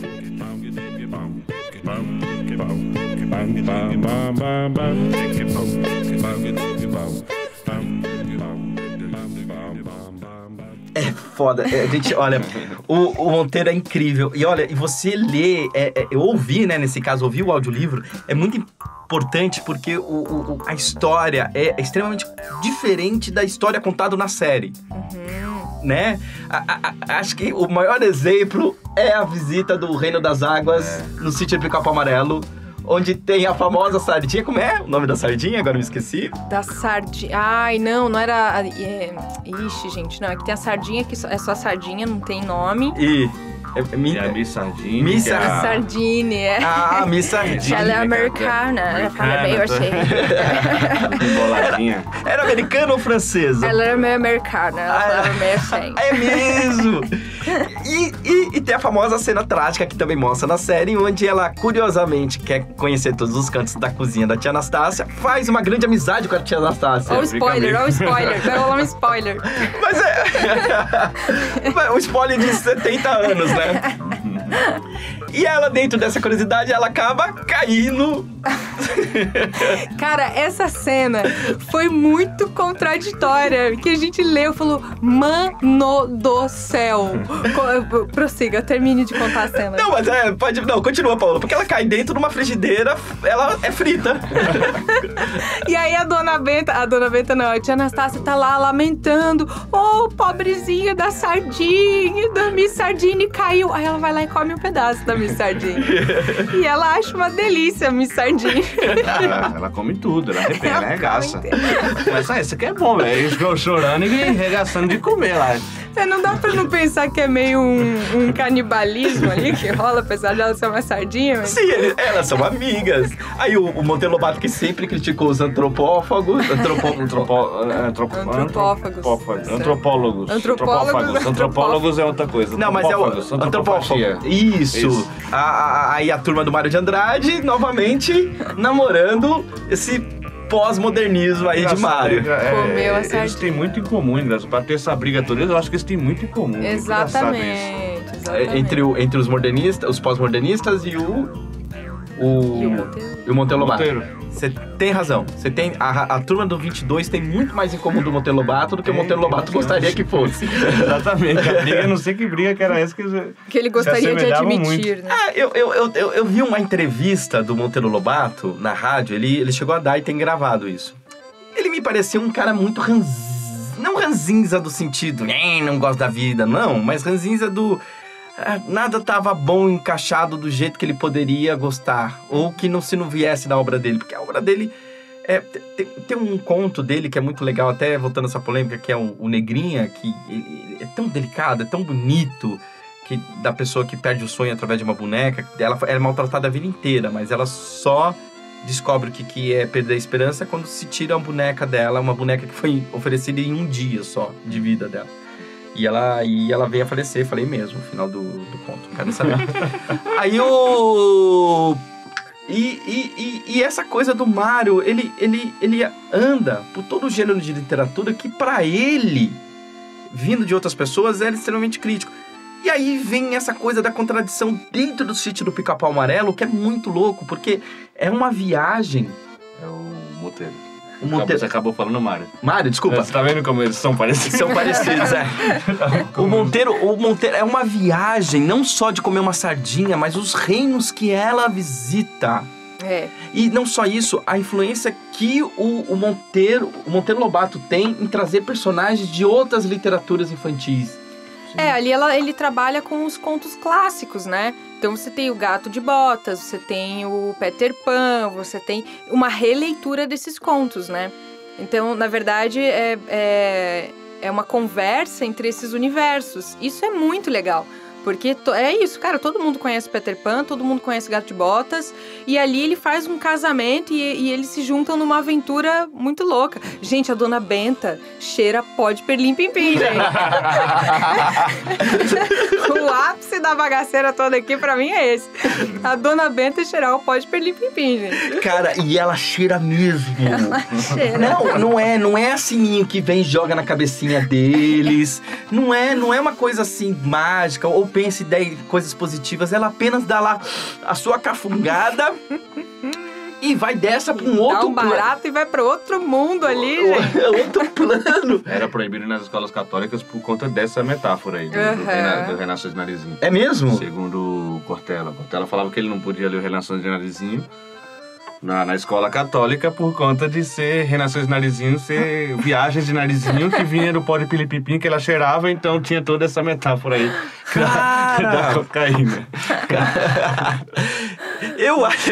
[SPEAKER 2] É foda. É, gente, olha, o, o Monteiro é incrível. E olha, e você lê, é, é, eu ouvi, né, nesse caso, ouvir o audiolivro, é muito importante porque o, o, a história é extremamente diferente da história contada na série. Uhum. Né? A, a, a, acho que o maior exemplo é a visita do Reino das Águas é. no sítio de Pica-Pau Amarelo, onde tem a famosa sardinha. Como é o nome da sardinha? Agora eu me esqueci.
[SPEAKER 4] Da sardinha. Ai, não, não era... É... Ixi, gente, não. É que tem a sardinha que é só sardinha, não tem nome.
[SPEAKER 2] E... É, é,
[SPEAKER 3] mi... é a Miss Sardine.
[SPEAKER 2] Miss
[SPEAKER 4] a... a Sardine, é.
[SPEAKER 2] Ah, Miss Sardine.
[SPEAKER 4] Ela é americana. Ela fala bem, eu achei.
[SPEAKER 3] Boladinha.
[SPEAKER 2] Era, era americana ou francesa?
[SPEAKER 4] Ela era meio americana. Ela
[SPEAKER 2] ah,
[SPEAKER 4] falava meio assim.
[SPEAKER 2] É mesmo! E, e, e tem a famosa cena trágica que também mostra na série, onde ela, curiosamente, quer conhecer todos os cantos da cozinha da tia Anastácia, faz uma grande amizade com a tia Anastácia.
[SPEAKER 4] Olha o spoiler, olha o spoiler. Vai rolar um spoiler.
[SPEAKER 2] Mas é... o spoiler de setenta anos, né? E ela, dentro dessa curiosidade, ela acaba caindo.
[SPEAKER 4] Cara, essa cena foi muito contraditória. Que a gente leu e falou, mano do céu. Co- Prossiga, termine de contar a cena.
[SPEAKER 2] Não, mas é, pode. Não, continua, Paola. Porque ela cai dentro de uma frigideira, ela é frita.
[SPEAKER 4] E aí a dona Benta, a dona Benta não, a tia Anastácia tá lá lamentando. Oh, pobrezinha da sardinha, da Miss Sardine caiu. Aí ela vai lá e come um pedaço da Miss Sardine. E ela acha uma delícia a Miss Sardine.
[SPEAKER 3] Ela, ela come tudo, ela arrepende, ela
[SPEAKER 4] Ela
[SPEAKER 3] arregaça.
[SPEAKER 4] come inteiro.
[SPEAKER 3] Mas ah, isso aqui é bom, velho. Eles ficam chorando e arregaçando de comer lá.
[SPEAKER 4] É, não dá pra não pensar que é meio um, um canibalismo ali que rola, apesar de ela ser uma sardinha. Mas...
[SPEAKER 2] Sim, ele- elas são amigas. Aí o, o Monteiro Lobato, que sempre criticou os antropófagos. Antropo,
[SPEAKER 3] Antropo, antropo,
[SPEAKER 4] Antropófagos.
[SPEAKER 3] antropófagos.
[SPEAKER 4] Certo.
[SPEAKER 3] Antropólogos.
[SPEAKER 4] Antropólogos,
[SPEAKER 3] Antropófagos. Antropólogos é outra coisa.
[SPEAKER 2] Não, mas é o
[SPEAKER 3] Antropófagos,
[SPEAKER 2] antropófago.
[SPEAKER 3] antropofagia.
[SPEAKER 2] Isso.
[SPEAKER 3] Isso.
[SPEAKER 2] A- a- Aí a turma do Mário de Andrade, novamente, namorando esse pós-modernismo aí de
[SPEAKER 3] Engraçado,
[SPEAKER 2] Mário.
[SPEAKER 3] é,
[SPEAKER 4] Comeu a
[SPEAKER 3] eles
[SPEAKER 4] sardinha.
[SPEAKER 3] têm muito em comum, engraçado. Pra ter essa briga toda, eu acho que eles têm muito em comum. Muito engraçado isso.
[SPEAKER 4] Exatamente, exatamente.
[SPEAKER 2] É, Entre, o, entre os modernistas, os pós-modernistas e o. O,
[SPEAKER 4] E o Monteiro.
[SPEAKER 2] e o Monteiro Lobato.
[SPEAKER 3] Monteiro.
[SPEAKER 2] Você tem razão. Você tem. A, a turma do vinte e dois tem muito mais em comum do Monteiro Lobato do que o Monteiro Lobato gostaria que fosse.
[SPEAKER 3] Exatamente. A briga, não sei que briga que era essa que eles...
[SPEAKER 4] Que ele gostaria de
[SPEAKER 3] assemelhavam
[SPEAKER 4] admitir,
[SPEAKER 3] muito.
[SPEAKER 4] né?
[SPEAKER 2] Ah, eu, eu, eu, eu, eu vi uma entrevista do Monteiro Lobato na rádio, ele, ele chegou a dar e tem gravado isso. Ele me parecia um cara muito ranz... não ranzinza do sentido, "Nhem, não gosto da vida", não, mas ranzinza do... ah, nada tava bom, encaixado do jeito que ele poderia gostar, ou que não se não viesse da obra dele, porque a obra dele... É, tem, tem um conto dele que é muito legal, até voltando a essa polêmica, que é o, o Negrinha, que ele, ele é tão delicado, é tão bonito, que da pessoa que perde o sonho através de uma boneca. Ela é maltratada a vida inteira, mas ela só descobre o que, que é perder a esperança quando se tira a boneca dela, uma boneca que foi oferecida em um dia só de vida dela. E ela, e ela veio a falecer, falei mesmo, no final do, do conto, não quero saber. Aí o... E, e, e, e essa coisa do Mário, ele, ele, ele anda por todo o gênero de literatura que pra ele, vindo de outras pessoas, era extremamente crítico. E aí vem essa coisa da contradição dentro do Sítio do Pica-Pau Amarelo, que é muito louco, porque é uma viagem...
[SPEAKER 3] É o Monteiro.
[SPEAKER 2] O Monteiro...
[SPEAKER 3] Você acabou falando Mário.
[SPEAKER 2] Mário, desculpa.
[SPEAKER 3] Você tá vendo como eles são parecidos?
[SPEAKER 2] São parecidos, é. O Monteiro, o Monteiro é uma viagem, não só de comer uma sardinha, mas os reinos que ela visita.
[SPEAKER 4] É.
[SPEAKER 2] E não só isso, a influência que o, o Monteiro, o Monteiro Lobato tem em trazer personagens de outras literaturas infantis.
[SPEAKER 4] É, ali ela, ele trabalha com os contos clássicos, né? Então você tem o Gato de Botas, você tem o Peter Pan, você tem uma releitura desses contos, né? Então, na verdade, é, é, é uma conversa entre esses universos. Isso é muito legal. Porque to- é isso, cara, todo mundo conhece Peter Pan, todo mundo conhece Gato de Botas, e ali ele faz um casamento e, e eles se juntam numa aventura muito louca. Gente, a Dona Benta cheira pó de perlim-pim-pim, gente. O ápice da bagaceira toda aqui, pra mim, é esse. A Dona Benta cheirar o pó de perlim-pim-pim, gente.
[SPEAKER 2] Cara, e ela cheira mesmo.
[SPEAKER 4] Ela cheira.
[SPEAKER 2] Não, não é, não é a sininho que vem e joga na cabecinha deles. Não é, não é uma coisa assim mágica ou pensa ideias, coisas positivas. Ela apenas dá lá a sua cafungada e vai dessa pra um
[SPEAKER 4] Dá
[SPEAKER 2] outro
[SPEAKER 4] um barato e vai pra outro mundo ali, gente.
[SPEAKER 2] plano. Outro plano.
[SPEAKER 3] Era proibido nas escolas católicas por conta dessa metáfora aí, do,
[SPEAKER 4] Uhum.
[SPEAKER 3] do, Rena- do Renações de Narizinho.
[SPEAKER 2] É mesmo?
[SPEAKER 3] Segundo Cortella. Cortella falava que ele não podia ler o Renações de Narizinho na, na escola católica por conta de ser Renações de Narizinho, ser viagens de narizinho que vinha do pó de pilipipim que ela cheirava, então tinha toda essa metáfora aí da, da cocaína.
[SPEAKER 2] Eu acho.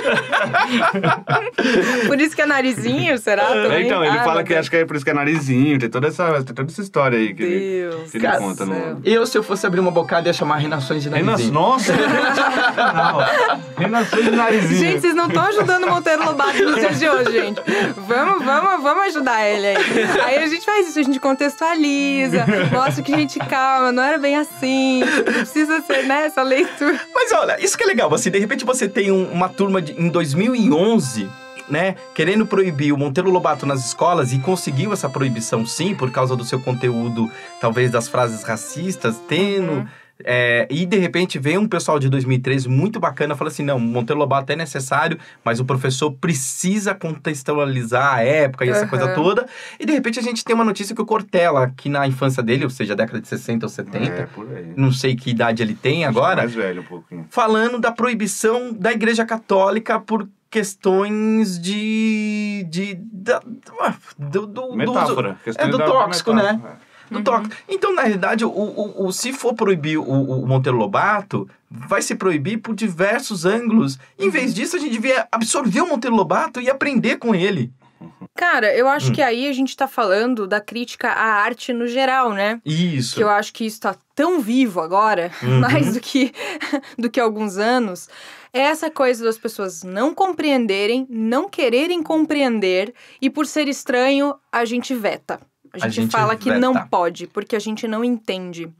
[SPEAKER 4] Por isso que é narizinho, será? Também?
[SPEAKER 3] Então, ele
[SPEAKER 4] Ah,
[SPEAKER 3] fala
[SPEAKER 4] meu
[SPEAKER 3] que
[SPEAKER 4] Deus.
[SPEAKER 3] acho que é por isso que é narizinho, tem toda essa, tem toda essa história aí que ele,
[SPEAKER 4] Deus
[SPEAKER 3] que ele
[SPEAKER 2] Cara,
[SPEAKER 3] conta
[SPEAKER 4] céu.
[SPEAKER 3] no...
[SPEAKER 2] Eu, se eu fosse abrir uma bocada, ia chamar Renações de
[SPEAKER 3] Renas...
[SPEAKER 2] Narizinho.
[SPEAKER 3] Nossa! Não, Renações de Narizinho.
[SPEAKER 4] Gente, vocês não estão ajudando o Monteiro Lobato nos dias de hoje, gente. Vamos, vamos, vamos ajudar ele aí. Aí a gente faz isso, a gente contextualiza, mostra que a gente, calma, não era bem assim, não precisa ser, né, essa leitura.
[SPEAKER 2] Mas olha, isso que é legal, assim, de repente você tem um- uma turma de, em dois mil e onze, né, querendo proibir o Monteiro Lobato nas escolas e conseguiu essa proibição sim, por causa do seu conteúdo, talvez das frases racistas, tendo,
[SPEAKER 4] Uhum.
[SPEAKER 2] É, e de repente vem um pessoal de dois mil e treze muito bacana, fala assim, não, Monteiro Lobato é necessário, mas o professor precisa contextualizar a época e essa
[SPEAKER 4] Uhum.
[SPEAKER 2] coisa toda. E de repente a gente tem uma notícia que o Cortella, que na infância dele, ou seja, década de sessenta ou setenta,
[SPEAKER 3] É, por aí.
[SPEAKER 2] não sei que idade ele tem
[SPEAKER 3] Acho que é
[SPEAKER 2] agora,
[SPEAKER 3] mais velho um pouquinho.
[SPEAKER 2] falando da proibição da Igreja Católica por questões de... de da, do, do,
[SPEAKER 3] Metáfora.
[SPEAKER 2] do,
[SPEAKER 3] questão
[SPEAKER 2] é do
[SPEAKER 3] da
[SPEAKER 2] tóxico, né?
[SPEAKER 3] metáfora.
[SPEAKER 2] Do tóxico. Então, na realidade, o, o, o, se for proibir o, o Monteiro Lobato, vai se proibir por diversos ângulos. Em vez disso, a gente devia absorver o Monteiro Lobato e aprender com ele.
[SPEAKER 4] Cara, eu acho
[SPEAKER 2] Hum.
[SPEAKER 4] que aí a gente tá falando da crítica à arte no geral, né?
[SPEAKER 2] Isso.
[SPEAKER 4] Que eu acho que isso tá tão vivo agora,
[SPEAKER 2] Uhum.
[SPEAKER 4] mais do que, do que alguns anos. É essa coisa das pessoas não compreenderem, não quererem compreender, e por ser estranho, a gente veta. A gente,
[SPEAKER 2] A gente
[SPEAKER 4] fala que
[SPEAKER 2] veta.
[SPEAKER 4] não pode, porque a gente não entende.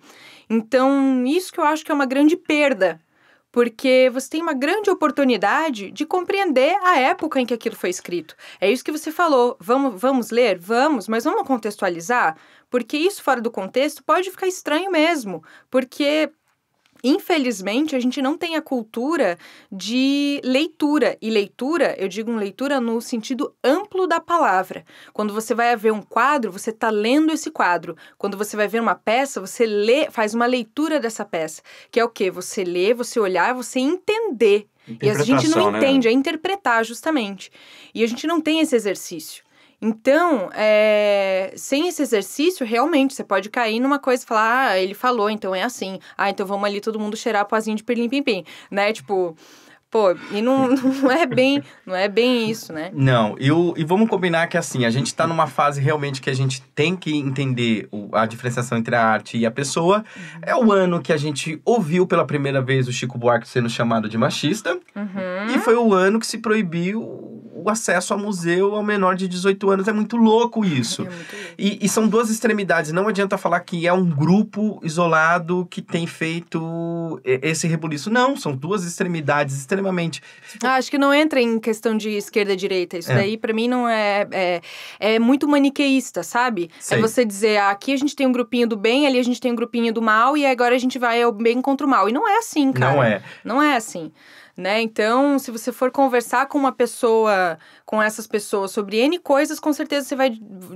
[SPEAKER 4] Então, isso que eu acho que é uma grande perda. Porque você tem uma grande oportunidade de compreender a época em que aquilo foi escrito. É isso que você falou. Vamos, vamos ler? Vamos, mas vamos contextualizar? Porque isso fora do contexto pode ficar estranho mesmo. Porque, infelizmente, a gente não tem a cultura de leitura. E leitura, eu digo leitura no sentido amplo da palavra. Quando você vai ver um quadro, você está lendo esse quadro. Quando você vai ver uma peça, você lê, faz uma leitura dessa peça. Que é o quê? Você lê, você olhar, você entender. E a gente não
[SPEAKER 3] Interpretação, né?
[SPEAKER 4] entende, é interpretar, justamente. E a gente não tem esse exercício. Então, é, sem esse exercício, realmente, você pode cair numa coisa e falar, ah, ele falou, então é assim. Ah, então vamos ali todo mundo cheirar pozinho de pirlim-pim-pim, né? Tipo, pô, e não, não é bem, não é bem isso, né?
[SPEAKER 2] Não, e, o- e vamos combinar que assim, a gente tá numa fase realmente que a gente tem que entender o- a diferenciação entre a arte e a pessoa. É o ano que a gente ouviu pela primeira vez o Chico Buarque sendo chamado de machista.
[SPEAKER 4] Uhum.
[SPEAKER 2] E foi o ano que se proibiu o acesso ao museu ao menor de dezoito anos. É muito louco isso.
[SPEAKER 4] É muito louco.
[SPEAKER 2] E, e são duas extremidades. Não adianta falar que é um grupo isolado que tem feito e- esse rebuliço. Não, são duas extremidades extremamente...
[SPEAKER 4] Ah, acho que não entra em questão de esquerda e direita. Isso
[SPEAKER 2] É.
[SPEAKER 4] daí, pra mim, não é, é... É muito maniqueísta, sabe?
[SPEAKER 2] Sei.
[SPEAKER 4] É você dizer, ah, aqui a gente tem um grupinho do bem, ali a gente tem um grupinho do mal, e agora a gente vai ao bem contra o mal. E não é assim, cara.
[SPEAKER 2] Não é.
[SPEAKER 4] Não é assim. Né? Então, se você for conversar com uma pessoa, com essas pessoas sobre N coisas, com certeza você vai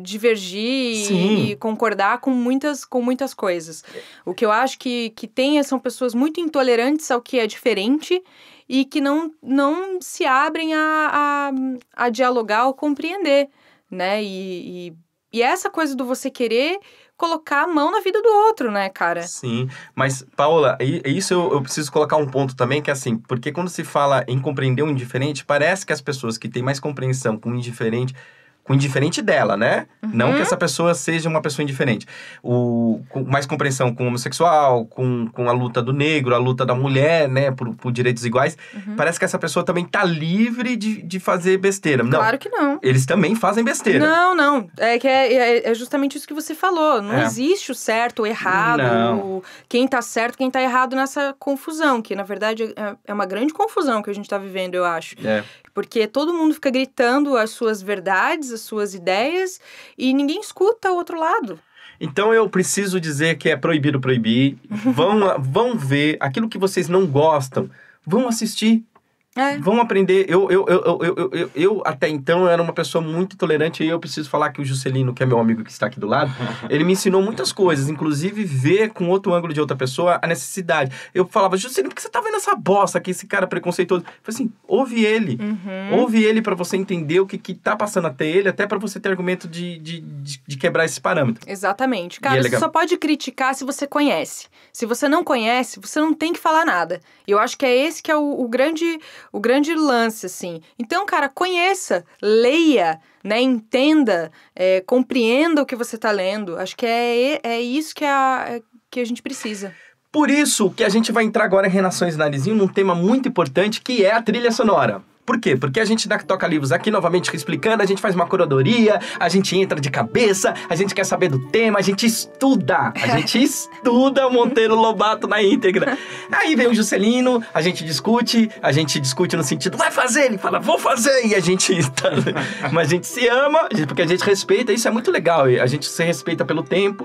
[SPEAKER 4] divergir
[SPEAKER 2] Sim.
[SPEAKER 4] e, e concordar com muitas, com muitas coisas. O que eu acho que, que tem são pessoas muito intolerantes ao que é diferente e que não, não se abrem a, a, a dialogar ou compreender, né? E, e, e essa coisa do você querer colocar a mão na vida do outro, né, cara?
[SPEAKER 2] Sim, mas, Paola, i- isso eu, eu preciso colocar um ponto também, que é assim, porque quando se fala em compreender o indiferente, parece que as pessoas que têm mais compreensão com o indiferente, com o indiferente dela, né? Não que essa pessoa seja uma pessoa indiferente. O, com mais compreensão com o homossexual, com, com a luta do negro, a luta da mulher, né? Por, por direitos iguais. Parece que essa pessoa também tá livre de, de fazer besteira. Não,
[SPEAKER 4] Claro que não.
[SPEAKER 2] eles também fazem besteira.
[SPEAKER 4] Não, não. É que é, é- é justamente isso que você falou. Não
[SPEAKER 2] É.
[SPEAKER 4] existe o certo, o errado,
[SPEAKER 2] Não.
[SPEAKER 4] o- quem tá certo, quem tá errado nessa confusão, que na verdade é, é uma grande confusão que a gente tá vivendo, eu acho.
[SPEAKER 2] É.
[SPEAKER 4] Porque todo mundo fica gritando as suas verdades, as suas ideias, e ninguém escuta o outro lado.
[SPEAKER 2] Então eu preciso dizer que é proibido proibir. Vão, vão ver aquilo que vocês não gostam. Vão assistir.
[SPEAKER 4] É.
[SPEAKER 2] Vão aprender. Eu, eu, eu, eu, eu, eu, eu, até então, era uma pessoa muito tolerante. E eu preciso falar que o Juscelino, que é meu amigo que está aqui do lado, ele me ensinou muitas coisas. Inclusive, ver com outro ângulo de outra pessoa a necessidade. Eu falava, Juscelino, por que você tá vendo essa bosta aqui, esse cara preconceituoso? Eu falei assim, ouve ele.
[SPEAKER 4] Uhum.
[SPEAKER 2] Ouve ele pra você entender o que, que tá passando até ele, até pra você ter argumento de, de, de, de quebrar esse parâmetro.
[SPEAKER 4] Exatamente.
[SPEAKER 2] E
[SPEAKER 4] Cara,
[SPEAKER 2] é
[SPEAKER 4] você
[SPEAKER 2] legal.
[SPEAKER 4] só pode criticar se você conhece. Se você não conhece, você não tem que falar nada. E eu acho que é esse que é o, o grande, o grande lance, assim. Então, cara, conheça, leia, né? Entenda, é, compreenda o que você tá lendo. Acho que é, é isso que, é a, é que a gente precisa.
[SPEAKER 2] Por isso que a gente vai entrar agora em Renações Narizinho num tema muito importante, que é a trilha sonora. Por quê? Porque a gente da Toca Livros aqui, novamente explicando, a gente faz uma curadoria, a gente entra de cabeça, a gente quer saber do tema, a gente estuda. A gente estuda o Monteiro Lobato na íntegra. Aí vem o Juscelino, a gente discute, a gente discute no sentido, vai fazer? Ele fala, vou fazer! E a gente, tá, mas a gente se ama, porque a gente respeita, isso é muito legal. A gente se respeita pelo tempo.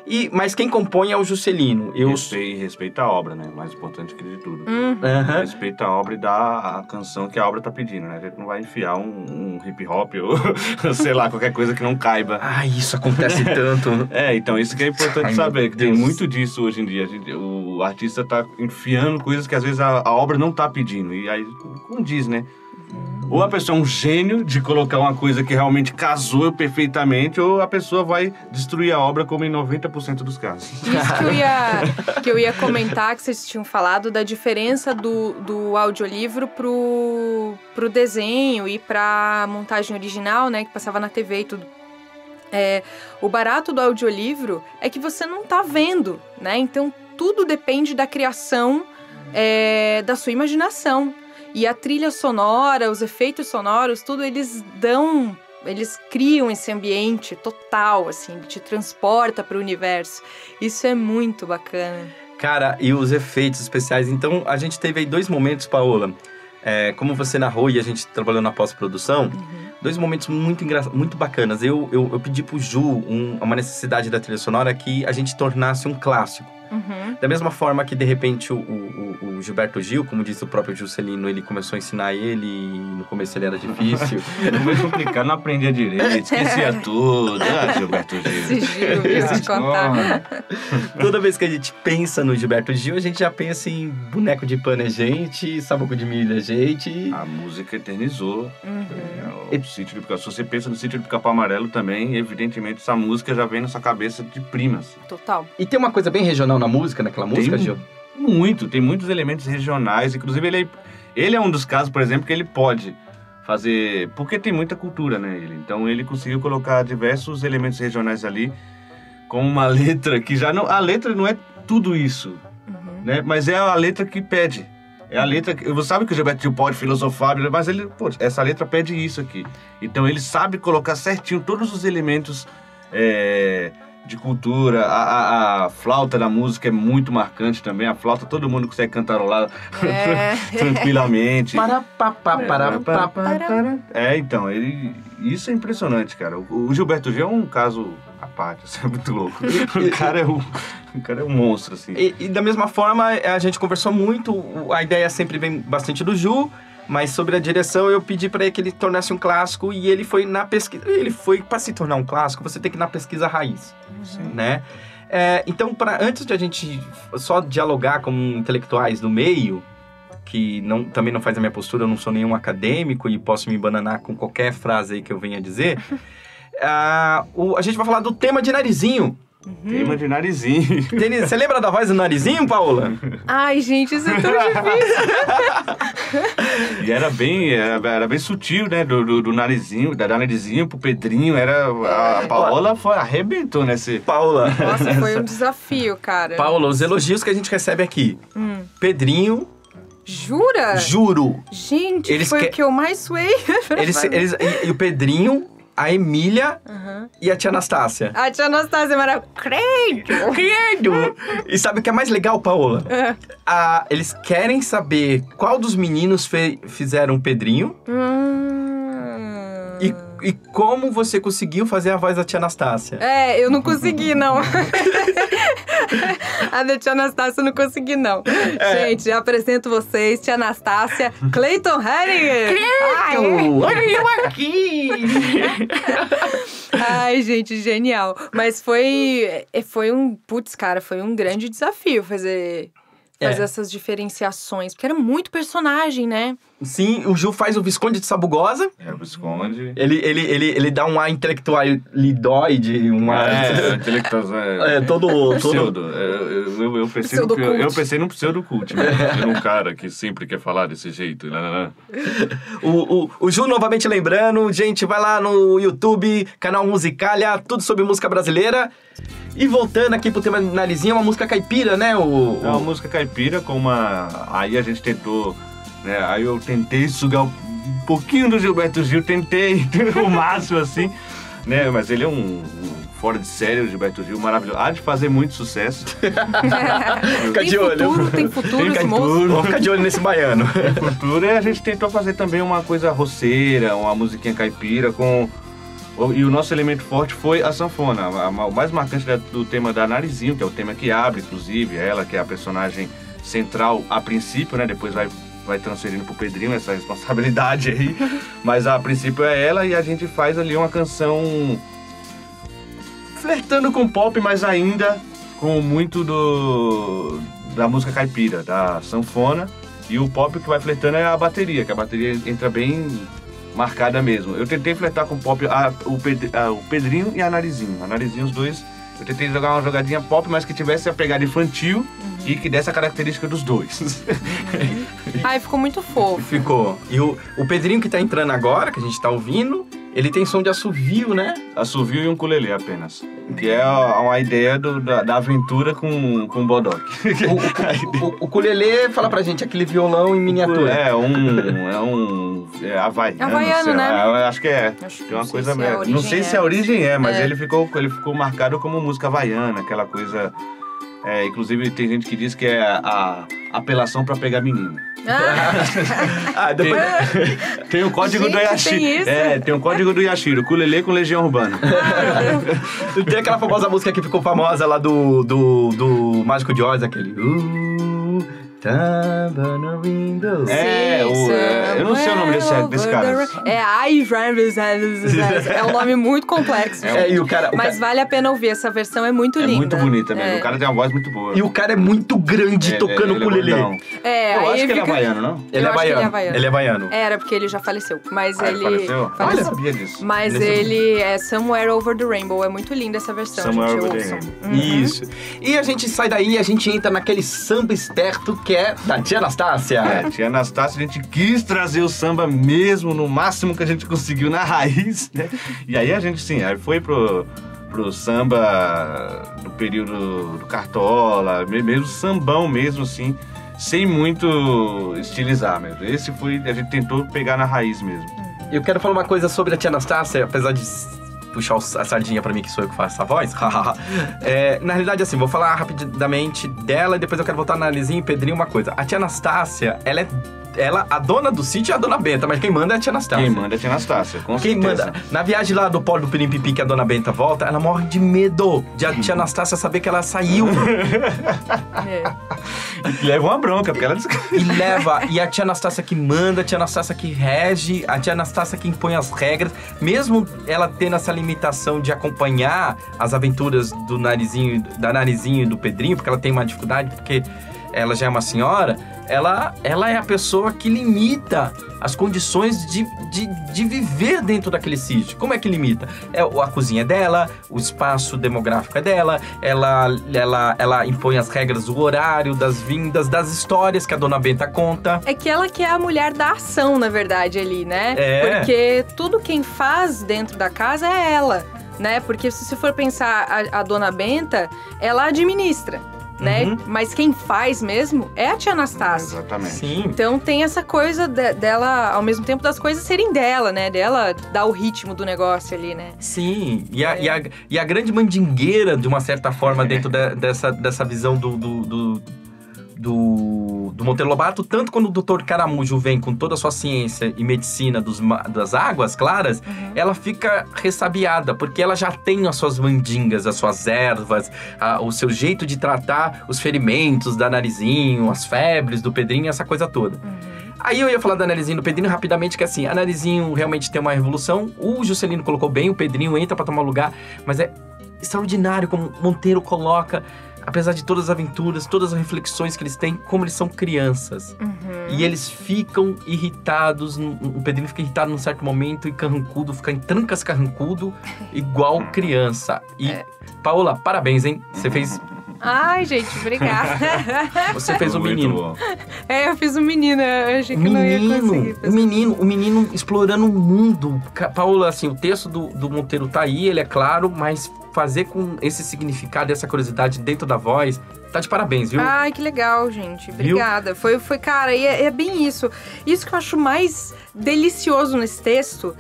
[SPEAKER 2] E, mas quem compõe é o Juscelino. Eu...
[SPEAKER 3] Respe- Respeita a obra, né? Mais importante que de tudo.
[SPEAKER 4] Uhum.
[SPEAKER 2] Uhum.
[SPEAKER 3] Respeita a obra e dá a canção que a obra tá pedindo, né? A gente não vai enfiar um, um hip hop ou sei lá, qualquer coisa que não caiba.
[SPEAKER 2] Ah, isso acontece tanto.
[SPEAKER 3] É, então isso que é importante
[SPEAKER 2] Ai,
[SPEAKER 3] saber, que tem
[SPEAKER 2] Deus.
[SPEAKER 3] muito disso hoje em dia. A gente- o artista tá enfiando coisas que às vezes a, a obra não tá pedindo. E aí, como diz, né? Ou a pessoa é um gênio de colocar uma coisa que realmente casou perfeitamente, ou a pessoa vai destruir a obra, como em noventa por cento dos casos.
[SPEAKER 4] Isso que eu ia, que eu ia comentar, que vocês tinham falado, da diferença do, do audiolivro pro, pro desenho e pra montagem original, né? Que passava na T V e tudo. É, o barato do audiolivro é que você não tá vendo, né? Então, tudo depende da criação é, da sua imaginação. E a trilha sonora, os efeitos sonoros, tudo eles dão... Eles criam esse ambiente total, assim, que te transporta para o universo. Isso é muito bacana.
[SPEAKER 2] Cara, e os efeitos especiais. Então, a gente teve aí dois momentos, Paola. É, como você narrou e a gente trabalhou na pós-produção, uhum. dois momentos muito, engra... muito bacanas. Eu, eu, eu pedi pro Ju um, uma necessidade da trilha sonora que a gente tornasse um clássico.
[SPEAKER 4] Uhum.
[SPEAKER 2] Da mesma forma que, de repente, o, o, o Gilberto Gil, como disse o próprio Juscelino, ele começou a ensinar ele e no começo ele era difícil.
[SPEAKER 3] Foi complicado, não aprendia direito, esquecia tudo. Ah, Gilberto Gil.
[SPEAKER 4] Esse Gil, viu? Te contar.
[SPEAKER 2] Toda vez que a gente pensa no Gilberto Gil, a gente já pensa em boneco de pano é gente, sabuco de milho é gente.
[SPEAKER 3] A música eternizou.
[SPEAKER 4] Uhum.
[SPEAKER 3] É, o sítio de Pica- Se você pensa no Sítio do Pica-Pau Amarelo também, evidentemente essa música já vem na sua cabeça de primas.
[SPEAKER 4] Total.
[SPEAKER 2] E tem uma coisa bem regional na música, naquela música,
[SPEAKER 3] Tem
[SPEAKER 2] Gil?
[SPEAKER 3] Muito, tem muitos elementos regionais. Inclusive, ele é, ele é um dos casos, por exemplo, que ele pode fazer... Porque tem muita cultura, né? Ele, então, ele conseguiu colocar diversos elementos regionais ali com uma letra que já não... A letra não é tudo isso,
[SPEAKER 4] Uhum.
[SPEAKER 3] né? Mas é a letra que pede. É a letra... que- Você sabe que o Gilberto Gil pode filosofar, mas ele... Pô, essa letra pede isso aqui. Então, ele sabe colocar certinho todos os elementos... é, de cultura, a, a, a flauta da música é muito marcante também. A flauta todo mundo consegue cantarolar
[SPEAKER 4] É.
[SPEAKER 3] tranquilamente.
[SPEAKER 2] Para, pa, pa, para, pa, pa.
[SPEAKER 3] É, então, ele, isso é impressionante, cara. O, o Gilberto Gil é um caso à parte, isso é muito louco. O cara é um, o cara é um monstro, assim.
[SPEAKER 2] E, e da mesma forma, a gente conversou muito, a ideia sempre vem bastante do Ju, mas sobre a direção eu pedi pra ele que ele tornasse um clássico e ele foi na pesquisa, ele foi para se tornar um clássico, você tem que ir na pesquisa raiz, né? É, então, pra, antes de a gente só dialogar com intelectuais do meio, que não, também não faz a minha postura, eu não sou nenhum acadêmico e posso me embananar com qualquer frase aí que eu venha dizer, uh, o, a gente vai falar do tema de Narizinho.
[SPEAKER 3] Tema de Narizinho.
[SPEAKER 2] Tem- Você lembra da voz do Narizinho, Paola?
[SPEAKER 4] Ai, gente, isso é tão difícil.
[SPEAKER 3] E era bem, era, era bem sutil, né? Do, do, do Narizinho, da Narizinho pro Pedrinho. Era, a Paola foi, arrebentou nesse...
[SPEAKER 2] Paola.
[SPEAKER 4] Nossa, foi um desafio, cara.
[SPEAKER 2] Paola, os elogios que a gente recebe aqui.
[SPEAKER 4] Hum.
[SPEAKER 2] Pedrinho,
[SPEAKER 4] Jura?
[SPEAKER 2] juro.
[SPEAKER 4] Gente,
[SPEAKER 2] Eles
[SPEAKER 4] foi
[SPEAKER 2] que-
[SPEAKER 4] o que eu mais suei.
[SPEAKER 2] Eles, eles, e, e o Pedrinho, a Emília
[SPEAKER 4] Uhum.
[SPEAKER 2] e a tia Anastácia.
[SPEAKER 4] A tia Anastácia era... Credo!
[SPEAKER 2] Credo! E sabe o que é mais legal, Paola?
[SPEAKER 4] É.
[SPEAKER 2] Ah, eles querem saber qual dos meninos fe- fizeram o Pedrinho
[SPEAKER 4] Hum.
[SPEAKER 2] e, e como você conseguiu fazer a voz da tia Anastácia.
[SPEAKER 4] É, eu não consegui, não. A da tia Anastácia eu não consegui, não.
[SPEAKER 2] É.
[SPEAKER 4] Gente, apresento vocês, tia Anastácia, Clayton Henninger. Ai,
[SPEAKER 2] Olha eu aqui!
[SPEAKER 4] ai, gente, genial. Mas foi, foi um... Putz, cara, foi um grande desafio fazer... Fazer
[SPEAKER 2] É.
[SPEAKER 4] essas diferenciações, porque era muito personagem, né?
[SPEAKER 2] Sim, o Ju faz o Visconde de Sabugosa.
[SPEAKER 3] É, o Visconde.
[SPEAKER 2] Ele, ele, ele, ele dá um ar intelectualidoide, uma...
[SPEAKER 3] É, intelectual, é,
[SPEAKER 2] É, todo... todo...
[SPEAKER 3] pseudo. É, eu, eu, eu, pensei no,
[SPEAKER 4] Pseudocult.
[SPEAKER 3] eu pensei num pseudocult, né? Num cara que sempre quer falar desse jeito. Lá, lá, lá.
[SPEAKER 2] O, o, o Ju, novamente lembrando, gente, vai lá no YouTube, canal Musicalia, tudo sobre música brasileira. E voltando aqui pro tema Narizinho, é uma música caipira, né? O,
[SPEAKER 3] É uma
[SPEAKER 2] o-
[SPEAKER 3] música caipira com uma... Aí a gente tentou, né? Aí eu tentei sugar um pouquinho do Gilberto Gil, tentei o máximo, assim, né? Mas ele é um, um fora de série, o Gilberto Gil, maravilhoso. Há de fazer muito sucesso.
[SPEAKER 2] Fica
[SPEAKER 4] Tem
[SPEAKER 2] de olho.
[SPEAKER 4] futuro, tem futuro
[SPEAKER 3] Tem
[SPEAKER 4] esse
[SPEAKER 3] futuro.
[SPEAKER 4] moço.
[SPEAKER 2] Vamos ficar de olho nesse baiano.
[SPEAKER 3] Cultura, e a gente tentou fazer também uma coisa roceira, uma musiquinha caipira com O- E o nosso elemento forte foi a sanfona. A- a- O mais marcante da- do tema da Narizinho, que é o tema que abre, inclusive, ela que é a personagem central a princípio, né? Depois vai, vai transferindo pro Pedrinho essa responsabilidade aí. Mas a princípio é ela e a gente faz ali uma canção flertando com pop, mas ainda com muito do da música caipira, da sanfona. E o pop que vai flertando é a bateria, que a bateria entra bem marcada mesmo. Eu tentei flertar com pop a, o, Ped, a, o Pedrinho e a Narizinho. A Narizinho, os dois, eu tentei jogar uma jogadinha pop, mas que tivesse a pegada infantil uhum. e que desse a característica dos dois.
[SPEAKER 4] Uhum. Ai, ficou muito fofo.
[SPEAKER 2] Ficou. E o, o Pedrinho que tá entrando agora, que a gente tá ouvindo, ele tem som de assovio, né?
[SPEAKER 3] Assovio e um ukulele apenas. Que é uma ideia do, da, da aventura com, com o Bodoc.
[SPEAKER 2] O, o, o ukulele, fala pra gente, aquele violão em miniatura.
[SPEAKER 3] É, um... É um... É havaiano.
[SPEAKER 4] Havaiano, né?
[SPEAKER 3] Eu acho que é.
[SPEAKER 4] Acho que
[SPEAKER 3] Tem uma
[SPEAKER 4] não
[SPEAKER 3] coisa
[SPEAKER 4] sei se a
[SPEAKER 3] mesmo. Não sei
[SPEAKER 4] origem
[SPEAKER 3] se a
[SPEAKER 4] é.
[SPEAKER 3] origem é, mas
[SPEAKER 4] É.
[SPEAKER 3] ele ficou, ele ficou marcado como música havaiana, aquela coisa... É, inclusive, tem gente que diz que é a, a apelação pra pegar menino.
[SPEAKER 4] Ah,
[SPEAKER 2] Ah, depois...
[SPEAKER 3] Tem o código
[SPEAKER 4] Gente,
[SPEAKER 3] do Yashiro.
[SPEAKER 4] tem isso?
[SPEAKER 3] É, tem o código do Yashiro. Ukulele com Legião Urbana.
[SPEAKER 2] Tem aquela famosa música que ficou famosa lá do, do, do Mágico de Oz, aquele... Uh, tava no window.
[SPEAKER 3] É, o, é, eu não sei o nome desse, desse cara.
[SPEAKER 4] É I É um nome muito complexo.
[SPEAKER 2] É, e o cara... O
[SPEAKER 4] Mas
[SPEAKER 2] ca-
[SPEAKER 4] vale a pena ouvir, essa versão é muito
[SPEAKER 3] É
[SPEAKER 4] linda.
[SPEAKER 3] muito bonita mesmo.
[SPEAKER 4] É.
[SPEAKER 3] O cara tem uma voz muito boa.
[SPEAKER 2] E o cara é muito grande
[SPEAKER 3] É,
[SPEAKER 2] tocando
[SPEAKER 3] ele é
[SPEAKER 2] ukulele.
[SPEAKER 3] gordão.
[SPEAKER 4] É,
[SPEAKER 3] Eu
[SPEAKER 4] aí
[SPEAKER 3] acho que ele é
[SPEAKER 4] fica-
[SPEAKER 3] havaiano, não?
[SPEAKER 2] Ele
[SPEAKER 4] Eu
[SPEAKER 2] é
[SPEAKER 4] acho que ele é
[SPEAKER 2] havaiano.
[SPEAKER 4] havaiano.
[SPEAKER 2] Ele é havaiano.
[SPEAKER 4] Era porque ele já faleceu. Mas
[SPEAKER 3] Ah, ele
[SPEAKER 4] ele.
[SPEAKER 3] faleceu? Ah,
[SPEAKER 4] faleceu.
[SPEAKER 3] eu sabia disso.
[SPEAKER 4] Mas
[SPEAKER 2] Nesse-
[SPEAKER 4] ele é Somewhere Over the Rainbow. É muito linda essa versão,
[SPEAKER 3] Somewhere
[SPEAKER 4] gente.
[SPEAKER 3] Over the
[SPEAKER 4] Ouçam.
[SPEAKER 3] Rainbow.
[SPEAKER 4] Uhum.
[SPEAKER 2] Isso. E a gente sai daí e a gente entra naquele samba esperto que é da tia Anastácia.
[SPEAKER 3] É, tia Anastácia, a gente quis trazer o samba mesmo, no máximo que a gente conseguiu na raiz, né? E aí a gente, sim, aí foi pro, pro samba do período do Cartola, me- mesmo sambão mesmo, assim, sem muito estilizar mesmo. Esse foi, a gente tentou pegar na raiz mesmo.
[SPEAKER 2] Eu quero falar uma coisa sobre a tia Anastácia, apesar de puxar o- a sardinha pra mim, que sou eu que faço essa voz. É, na realidade, assim, vou falar rapidamente dela e depois eu quero voltar na Narizinho e Pedrinho uma coisa. A tia Anastácia, ela é... Ela, a dona do sítio é a dona Benta, mas quem manda é a tia Anastácia.
[SPEAKER 3] Quem manda é a tia Anastácia, com
[SPEAKER 2] Quem
[SPEAKER 3] certeza.
[SPEAKER 2] manda. Na viagem lá do polo do Pirim Pipi, que a dona Benta volta, ela morre de medo de a tia Anastácia saber que ela saiu.
[SPEAKER 4] É.
[SPEAKER 3] E leva uma bronca, porque ela...
[SPEAKER 2] E leva. E a tia Anastácia que manda, a tia Anastácia que rege, a tia Anastácia que impõe as regras. Mesmo ela tendo essa limitação de acompanhar as aventuras do Narizinho, da Narizinho e do Pedrinho, porque ela tem uma dificuldade, porque ela já é uma senhora, ela, ela é a pessoa que limita as condições de, de, de viver dentro daquele sítio. Como é que limita? É, a cozinha é dela, o espaço demográfico é dela, ela, ela, ela impõe as regras do horário, das vindas, das histórias que a dona Benta conta.
[SPEAKER 4] É que ela que é a mulher da ação, na verdade, ali, né?
[SPEAKER 2] É.
[SPEAKER 4] Porque tudo quem faz dentro da casa é ela, né? Porque se você for pensar, a, a dona Benta, ela administra, né?
[SPEAKER 2] Uhum.
[SPEAKER 4] Mas quem faz mesmo é a tia Anastácia.
[SPEAKER 3] Exatamente.
[SPEAKER 2] Sim.
[SPEAKER 4] Então tem essa coisa de- dela, ao mesmo tempo das coisas serem dela, né? Dela dar o ritmo do negócio ali, né?
[SPEAKER 2] Sim, e a, e a, e a grande mandingueira, de uma certa forma, dentro da- dessa, dessa visão do, do, do, do, do Monteiro Lobato, tanto quando o doutor Caramujo vem com toda a sua ciência e medicina dos, ma- das águas claras, ela fica ressabiada, porque ela já tem as suas mandingas, as suas ervas, a- o seu jeito de tratar os ferimentos da Narizinho, as febres do Pedrinho, essa coisa toda. Aí eu ia falar da Narizinho e do Pedrinho rapidamente, que assim, a Narizinho realmente tem uma revolução, o Juscelino colocou bem, o Pedrinho entra pra tomar lugar, mas é extraordinário como Monteiro coloca, apesar de todas as aventuras, todas as reflexões que eles têm, como eles são crianças. E eles ficam irritados, o Pedrinho fica irritado num certo momento e carrancudo, fica em trancas carrancudo, igual criança. E, Paola, parabéns, hein? Você fez,
[SPEAKER 4] Ai, gente, obrigada.
[SPEAKER 2] você fez o
[SPEAKER 3] Muito
[SPEAKER 2] menino.
[SPEAKER 3] bom.
[SPEAKER 4] É, eu fiz um menino, eu achei que não ia conseguir
[SPEAKER 2] Menino,
[SPEAKER 4] fazer.
[SPEAKER 2] o menino, o menino explorando o mundo. Ca- Paola, assim, o texto do, do Monteiro tá aí, ele é claro, mas fazer com esse significado, essa curiosidade dentro da voz, tá de parabéns, viu?
[SPEAKER 4] Ai, que legal, gente. Obrigada. Foi, foi, cara, e é, é bem isso. Isso que eu acho mais delicioso nesse texto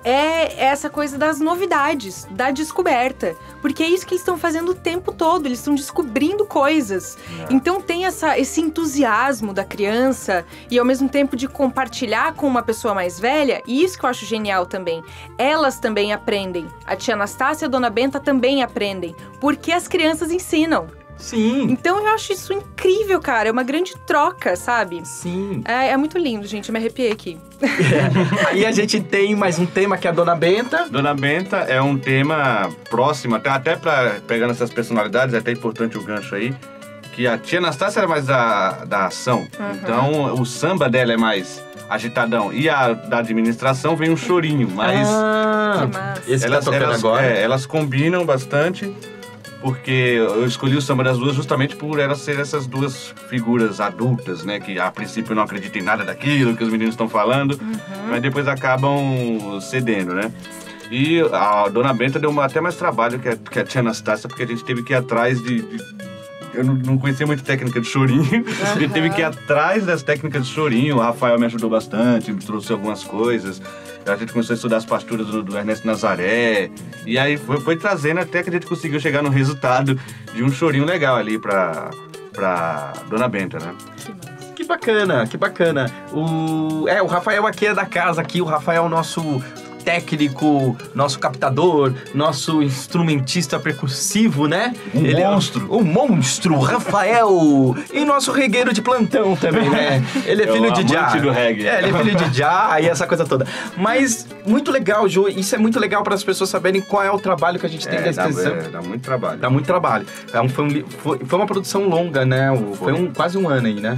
[SPEAKER 4] é essa coisa das novidades, da descoberta. Porque é isso que eles estão fazendo o tempo todo, eles estão descobrindo coisas. É. Então tem essa, esse entusiasmo da criança e ao mesmo tempo de compartilhar com uma pessoa mais velha, e isso que eu acho genial também. Elas também aprendem, a tia Anastácia e a dona Benta também aprendem, porque as crianças ensinam.
[SPEAKER 2] Sim.
[SPEAKER 4] Então eu acho isso incrível, cara. É uma grande troca, sabe?
[SPEAKER 2] Sim.
[SPEAKER 4] É, é muito lindo, gente. Eu me arrepiei aqui.
[SPEAKER 2] É. Aí a gente tem mais um tema que é a Dona Benta.
[SPEAKER 3] Dona Benta é um tema próximo, até, até pra, pegando essas personalidades, é até importante o gancho aí, que a tia Anastácia era mais da, da ação. Uhum. Então o samba dela é mais agitadão. E a da administração vem um chorinho, mas...
[SPEAKER 2] Ah,
[SPEAKER 4] que massa.
[SPEAKER 2] Esse
[SPEAKER 3] elas,
[SPEAKER 2] tá tocando
[SPEAKER 3] elas,
[SPEAKER 2] agora.
[SPEAKER 3] É, elas combinam bastante. Porque eu escolhi o samba das duas justamente por elas serem essas duas figuras adultas, né? Que a princípio não acreditam em nada daquilo que os meninos estão falando, uhum. mas depois acabam cedendo, né? E a Dona Benta deu uma, até mais trabalho que a, que a tia Anastácia, porque a gente teve que ir atrás de... de eu não, não conhecia muito técnica de chorinho, uhum. a gente teve que ir atrás das técnicas de chorinho. O Rafael me ajudou bastante, me trouxe algumas coisas. A gente começou a estudar as partituras do, do Ernesto Nazaré. E aí foi, foi trazendo até que a gente conseguiu chegar no resultado de um chorinho legal ali pra, pra Dona Benta, né?
[SPEAKER 2] Que bacana, que bacana. O, é, o Rafael aqui é da casa, aqui, o Rafael é o nosso técnico, nosso captador, nosso instrumentista percussivo, né?
[SPEAKER 3] Um
[SPEAKER 2] Ele
[SPEAKER 3] monstro.
[SPEAKER 2] É o, o monstro, Rafael! E nosso regueiro de plantão também, né? Ele é,
[SPEAKER 3] é
[SPEAKER 2] filho de Já.
[SPEAKER 3] do reggae.
[SPEAKER 2] É, ele é filho de Já, e essa coisa toda. Mas muito legal, Ju, isso é muito legal para as pessoas saberem qual é o trabalho que a gente tem
[SPEAKER 3] é,
[SPEAKER 2] da
[SPEAKER 3] dá,
[SPEAKER 2] extensão.
[SPEAKER 3] é, dá muito trabalho.
[SPEAKER 2] Dá muito trabalho. É um, foi, um, foi, foi uma produção longa, né? O, foi
[SPEAKER 3] foi
[SPEAKER 2] um, quase um ano aí, né?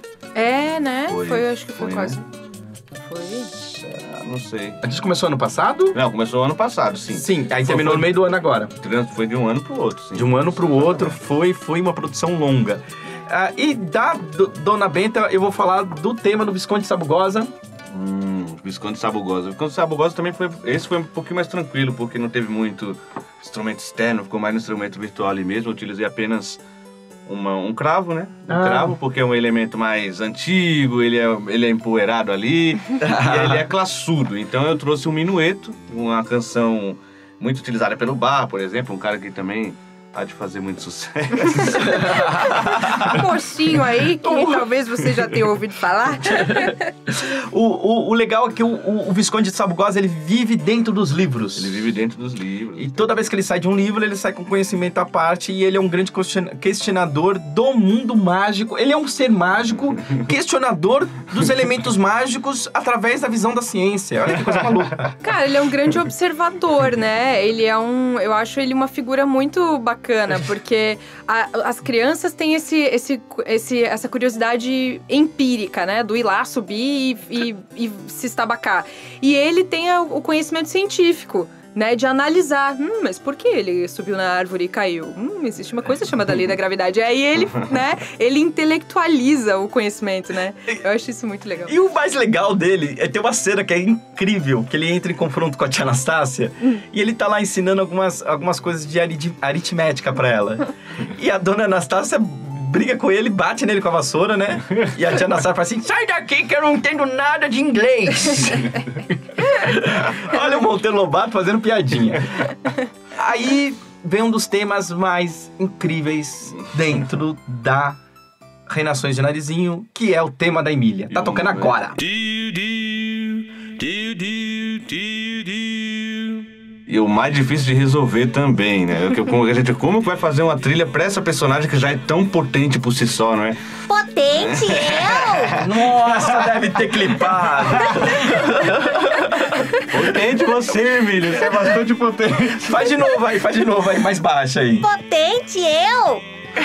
[SPEAKER 4] É, né?
[SPEAKER 3] Foi,
[SPEAKER 4] foi acho que foi,
[SPEAKER 3] foi
[SPEAKER 4] quase.
[SPEAKER 3] Né?
[SPEAKER 4] Foi.
[SPEAKER 3] Não sei.
[SPEAKER 2] A gente começou ano passado?
[SPEAKER 3] Não, começou ano passado, sim.
[SPEAKER 2] Sim, aí
[SPEAKER 3] foi,
[SPEAKER 2] terminou
[SPEAKER 3] foi,
[SPEAKER 2] no meio do ano agora.
[SPEAKER 3] Foi de um ano pro outro, sim.
[SPEAKER 2] De um ano pro outro, foi, foi uma produção longa. Ah, e da do, Dona Benta, eu vou falar do tema do Visconde Sabugosa.
[SPEAKER 3] Hum, Visconde Sabugosa. Visconde Sabugosa também foi... Esse foi um pouquinho mais tranquilo, porque não teve muito instrumento externo, ficou mais no instrumento virtual ali mesmo. Eu utilizei apenas... Uma, um cravo, né? Um ah. cravo, porque é um elemento mais antigo, ele é, ele é empoeirado ali, e ele é classudo. Então eu trouxe um minueto, uma canção muito utilizada pelo bar, por exemplo, um cara que também há de fazer muito sucesso.
[SPEAKER 4] Um mocinho aí, que uh. talvez você já tenha ouvido falar.
[SPEAKER 2] o, o, o legal é que o, o, o Visconde de Sabugosa, ele vive dentro dos livros.
[SPEAKER 3] Ele vive dentro dos livros.
[SPEAKER 2] E toda vez que ele sai de um livro, ele sai com conhecimento à parte, e ele é um grande questionador do mundo mágico. Ele é um ser mágico, questionador dos elementos mágicos através da visão da ciência. Olha que coisa maluca.
[SPEAKER 4] Cara, ele é um grande observador, né? Ele é um... Eu acho ele uma figura muito bacana. Bacana, porque a, as crianças têm esse, esse, esse, essa curiosidade empírica, né? Do ir lá, subir e, e, e se estabacar. E ele tem a, o conhecimento científico, né? De analisar. Hum, mas por que ele subiu na árvore e caiu? Hum, existe uma coisa chamada lei da gravidade. Aí ele, né? Ele intelectualiza o conhecimento, né? Eu acho isso muito legal.
[SPEAKER 2] E o mais legal dele é ter uma cena que é incrível, que ele entra em confronto com a tia Anastácia hum. e ele tá lá ensinando algumas, algumas coisas de aritmética pra ela. E a dona Anastácia briga com ele, bate nele com a vassoura, né? E a tia Anastácia fala assim, sai daqui que eu não entendo nada de inglês. Olha o Monteiro Lobato fazendo piadinha. Aí vem um dos temas mais incríveis dentro da Reinações de Narizinho, que é o tema da Emília. Tá tocando agora.
[SPEAKER 3] E o mais difícil de resolver também, né? Como, gente, como vai fazer uma trilha pra essa personagem que já é tão potente por si só, não é?
[SPEAKER 7] Potente, eu?
[SPEAKER 2] Nossa, deve ter clipado.
[SPEAKER 3] Potente você, Emília. Você é bastante potente.
[SPEAKER 2] Faz de novo aí, faz de novo aí, mais baixa aí.
[SPEAKER 7] Potente, eu?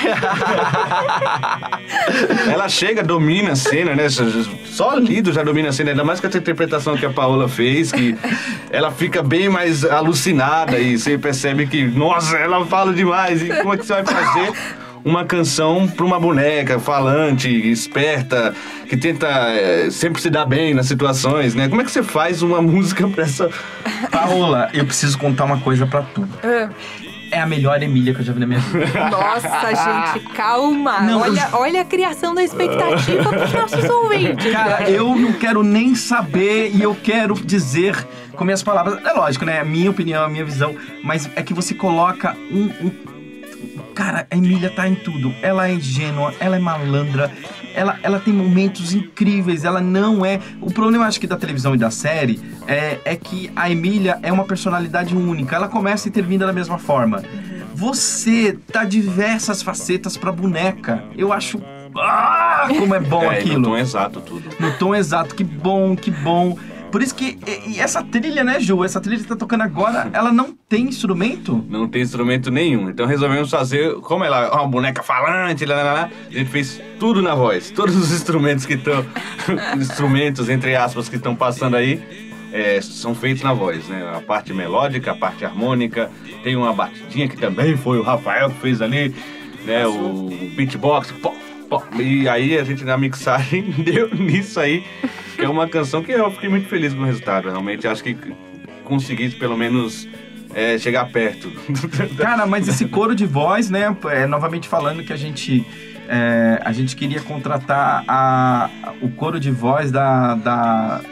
[SPEAKER 3] Ela chega, domina a cena, né? Só lido já domina a cena, ainda mais com essa interpretação que a Paola fez, que ela fica bem mais alucinada e você percebe que, nossa, ela fala demais. E como é que você vai fazer uma canção pra uma boneca falante, esperta, que tenta é, sempre se dar bem nas situações, né? Como é que você faz uma música pra essa...
[SPEAKER 2] Paola, eu preciso contar uma coisa pra tu.
[SPEAKER 4] Uh.
[SPEAKER 2] é a melhor Emília que eu já vi na minha vida.
[SPEAKER 4] Nossa, gente, calma.
[SPEAKER 2] Não,
[SPEAKER 4] olha, olha a criação da expectativa pros nossos ouvintes.
[SPEAKER 2] Cara, eu não quero nem saber e eu quero dizer com minhas palavras. É lógico, né? É a minha opinião, a minha visão. Mas é que você coloca um... um... Cara, a Emília tá em tudo. Ela é ingênua, ela é malandra, ela, ela tem momentos incríveis, ela não é... O problema, acho que, da televisão e da série é, é que a Emília é uma personalidade única. Ela começa intervindo da mesma forma. Você dá diversas facetas pra boneca. Eu acho... Ah, como é bom
[SPEAKER 3] é,
[SPEAKER 2] aquilo.
[SPEAKER 3] No tom exato tudo.
[SPEAKER 2] No tom exato, que bom, que bom. Por isso que... E, e essa trilha, né, Ju? Essa trilha que tá tocando agora, ela não tem instrumento?
[SPEAKER 3] Não tem instrumento nenhum. Então resolvemos fazer, como ela é uma boneca falante, lá, lá, lá, a gente fez tudo na voz. Todos os instrumentos que estão... instrumentos, entre aspas, que estão passando aí, é, são feitos na voz, né? A parte melódica, a parte harmônica. Tem uma batidinha que também foi o Rafael que fez ali, né? O beatbox, pô, pô. E aí a gente na mixagem deu nisso aí, que é uma canção que eu fiquei muito feliz com o resultado. Realmente acho que consegui pelo menos é, chegar perto.
[SPEAKER 2] Cara, mas esse coro de voz, né? É, novamente falando que a gente... É, a gente queria contratar a, o coro de voz da, da,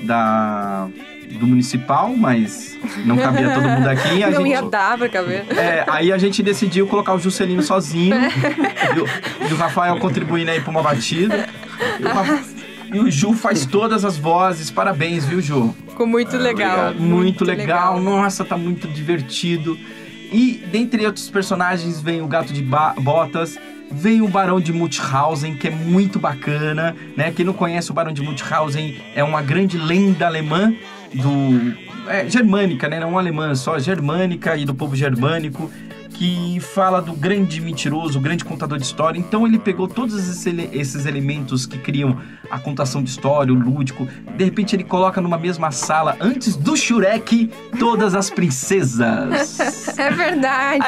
[SPEAKER 2] da, do municipal, mas não cabia todo mundo aqui. A
[SPEAKER 4] não
[SPEAKER 2] gente,
[SPEAKER 4] ia dar pra caber.
[SPEAKER 2] É, aí a gente decidiu colocar o Juscelino sozinho e, o, e o Rafael contribuindo aí pra uma batida. E o, Rafa, e o Ju faz todas as vozes. Parabéns, viu, Ju?
[SPEAKER 4] Ficou muito legal.
[SPEAKER 2] Muito, muito legal. legal. Nossa, tá muito divertido. E dentre outros personagens vem o Gato de ba- Botas. Vem o Barão de Munchausen, que é muito bacana, né? Quem não conhece o Barão de Munchausen é uma grande lenda alemã do... É, germânica, né? Não alemã, só germânica e do povo germânico, que fala do grande mentiroso, o grande contador de história. Então ele pegou todos esses, ele- esses elementos que criam a contação de história, o lúdico. De repente ele coloca numa mesma sala, antes do Shurek, todas as princesas.
[SPEAKER 4] É verdade.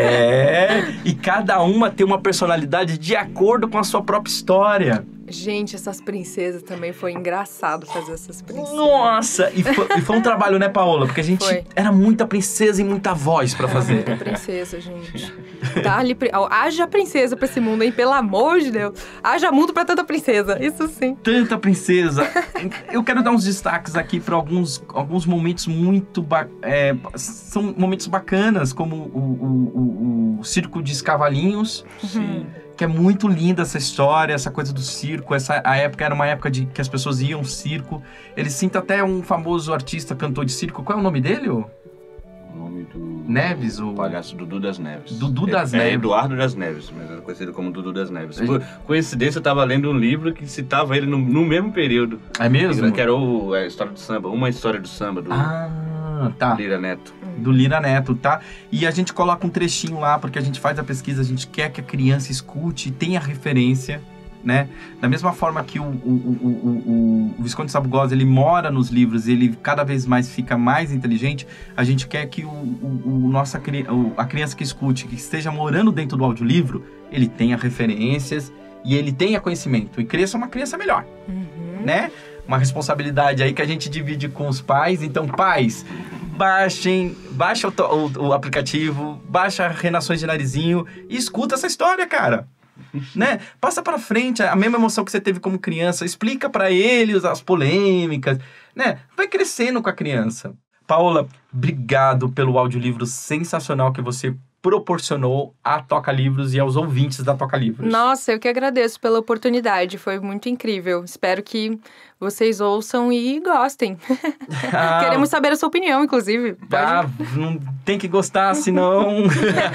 [SPEAKER 2] É, e cada uma tem uma personalidade de acordo com a sua própria história.
[SPEAKER 4] Gente, essas princesas também foi engraçado fazer essas princesas.
[SPEAKER 2] Nossa, e foi, e foi um trabalho, né, Paola? Porque a gente
[SPEAKER 4] Foi.
[SPEAKER 2] era muita princesa e muita voz pra fazer.
[SPEAKER 4] Muita princesa, gente. Dá-lhe pri- Ó, haja princesa pra esse mundo, hein? Pelo amor de Deus. Haja mundo pra tanta princesa. Isso sim.
[SPEAKER 2] Tanta princesa. Eu quero dar uns destaques aqui para alguns, alguns momentos muito... Ba- é, são momentos bacanas, como o, o, o, o Circo de Cavalinhos.
[SPEAKER 4] Sim.
[SPEAKER 2] Que é muito linda essa história, essa coisa do circo. Essa, a época era uma época de que as pessoas iam ao circo. Ele cita até um famoso artista, cantor de circo. Qual é o nome dele? ô?
[SPEAKER 3] O nome do...
[SPEAKER 2] Neves? O
[SPEAKER 3] O palhaço Dudu das Neves.
[SPEAKER 2] Dudu das
[SPEAKER 3] é,
[SPEAKER 2] Neves.
[SPEAKER 3] É Eduardo das Neves, mas era conhecido como Dudu das Neves.
[SPEAKER 2] É.
[SPEAKER 3] Por coincidência, eu tava lendo um livro que citava ele no, no mesmo período.
[SPEAKER 2] É mesmo?
[SPEAKER 3] Que era o, a história do samba, uma história do samba, do
[SPEAKER 2] Ah, tá.
[SPEAKER 3] Lira Neto.
[SPEAKER 2] Do Lira Neto, tá? E a gente coloca um trechinho lá, porque a gente faz a pesquisa, a gente quer que a criança escute e tenha referência, né? Da mesma forma que o, o, o, o, o Visconde Sabugosa, ele mora nos livros, ele cada vez mais fica mais inteligente, a gente quer que o, o, o nossa, o, a criança que escute, que esteja morando dentro do audiolivro, ele tenha referências e ele tenha conhecimento e cresça uma criança melhor,
[SPEAKER 4] Uhum.
[SPEAKER 2] né? Uma responsabilidade aí que a gente divide com os pais. Então, pais, baixem, baixa o, to- o- o aplicativo, baixa Renações de Narizinho e escuta essa história, cara. Né? Passa pra frente a mesma emoção que você teve como criança, explica pra eles as polêmicas, né? Vai crescendo com a criança. Paola, obrigado pelo audiolivro sensacional que você proporcionou à Toca Livros e aos ouvintes da Toca Livros.
[SPEAKER 4] Nossa, eu que agradeço pela oportunidade. Foi muito incrível. Espero que vocês ouçam e gostem.
[SPEAKER 2] Ah,
[SPEAKER 4] Queremos saber a sua opinião, inclusive. Pode...
[SPEAKER 2] Ah, não tem que gostar, senão...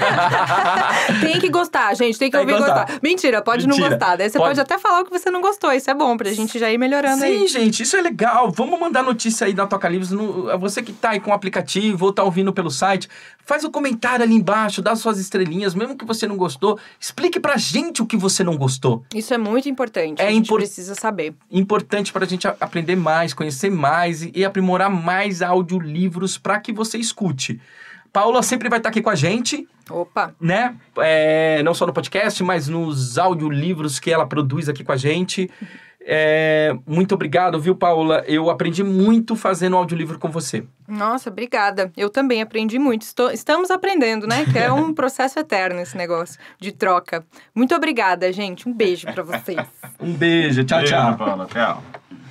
[SPEAKER 4] Tem que gostar, gente. Tem que
[SPEAKER 2] Tem que
[SPEAKER 4] ouvir
[SPEAKER 2] gostar.
[SPEAKER 4] gostar. Mentira, pode não
[SPEAKER 2] Mentira.
[SPEAKER 4] gostar. Daí você
[SPEAKER 2] Pode.
[SPEAKER 4] pode... até falar o que você não gostou. Isso é bom pra gente já ir melhorando aí.
[SPEAKER 2] Sim, gente, isso é legal. Vamos mandar notícia aí da Toca Livros. No, você que tá aí com o aplicativo ou tá ouvindo pelo site, faz um comentário ali embaixo, dá suas estrelinhas, mesmo que você não gostou. Explique pra gente o que você não gostou.
[SPEAKER 4] Isso é muito importante.
[SPEAKER 2] É
[SPEAKER 4] a gente
[SPEAKER 2] impor-
[SPEAKER 4] precisa saber.
[SPEAKER 2] Importante pra gente a- aprender mais, conhecer mais e, e aprimorar mais audiolivros pra que você escute. Paula sempre vai estar aqui com a gente,
[SPEAKER 4] Opa.
[SPEAKER 2] né? É, não só no podcast, mas nos audiolivros que ela produz aqui com a gente. É, muito obrigado, viu, Paola? Eu aprendi muito fazendo audiolivro com você.
[SPEAKER 4] Nossa, obrigada. Eu também aprendi muito. Estou, estamos aprendendo, né? Que é um processo eterno esse negócio de troca. Muito obrigada, gente. Um beijo pra vocês.
[SPEAKER 2] Um beijo. Tchau,
[SPEAKER 3] Beijo,
[SPEAKER 2] tchau.
[SPEAKER 3] Paola. Tchau.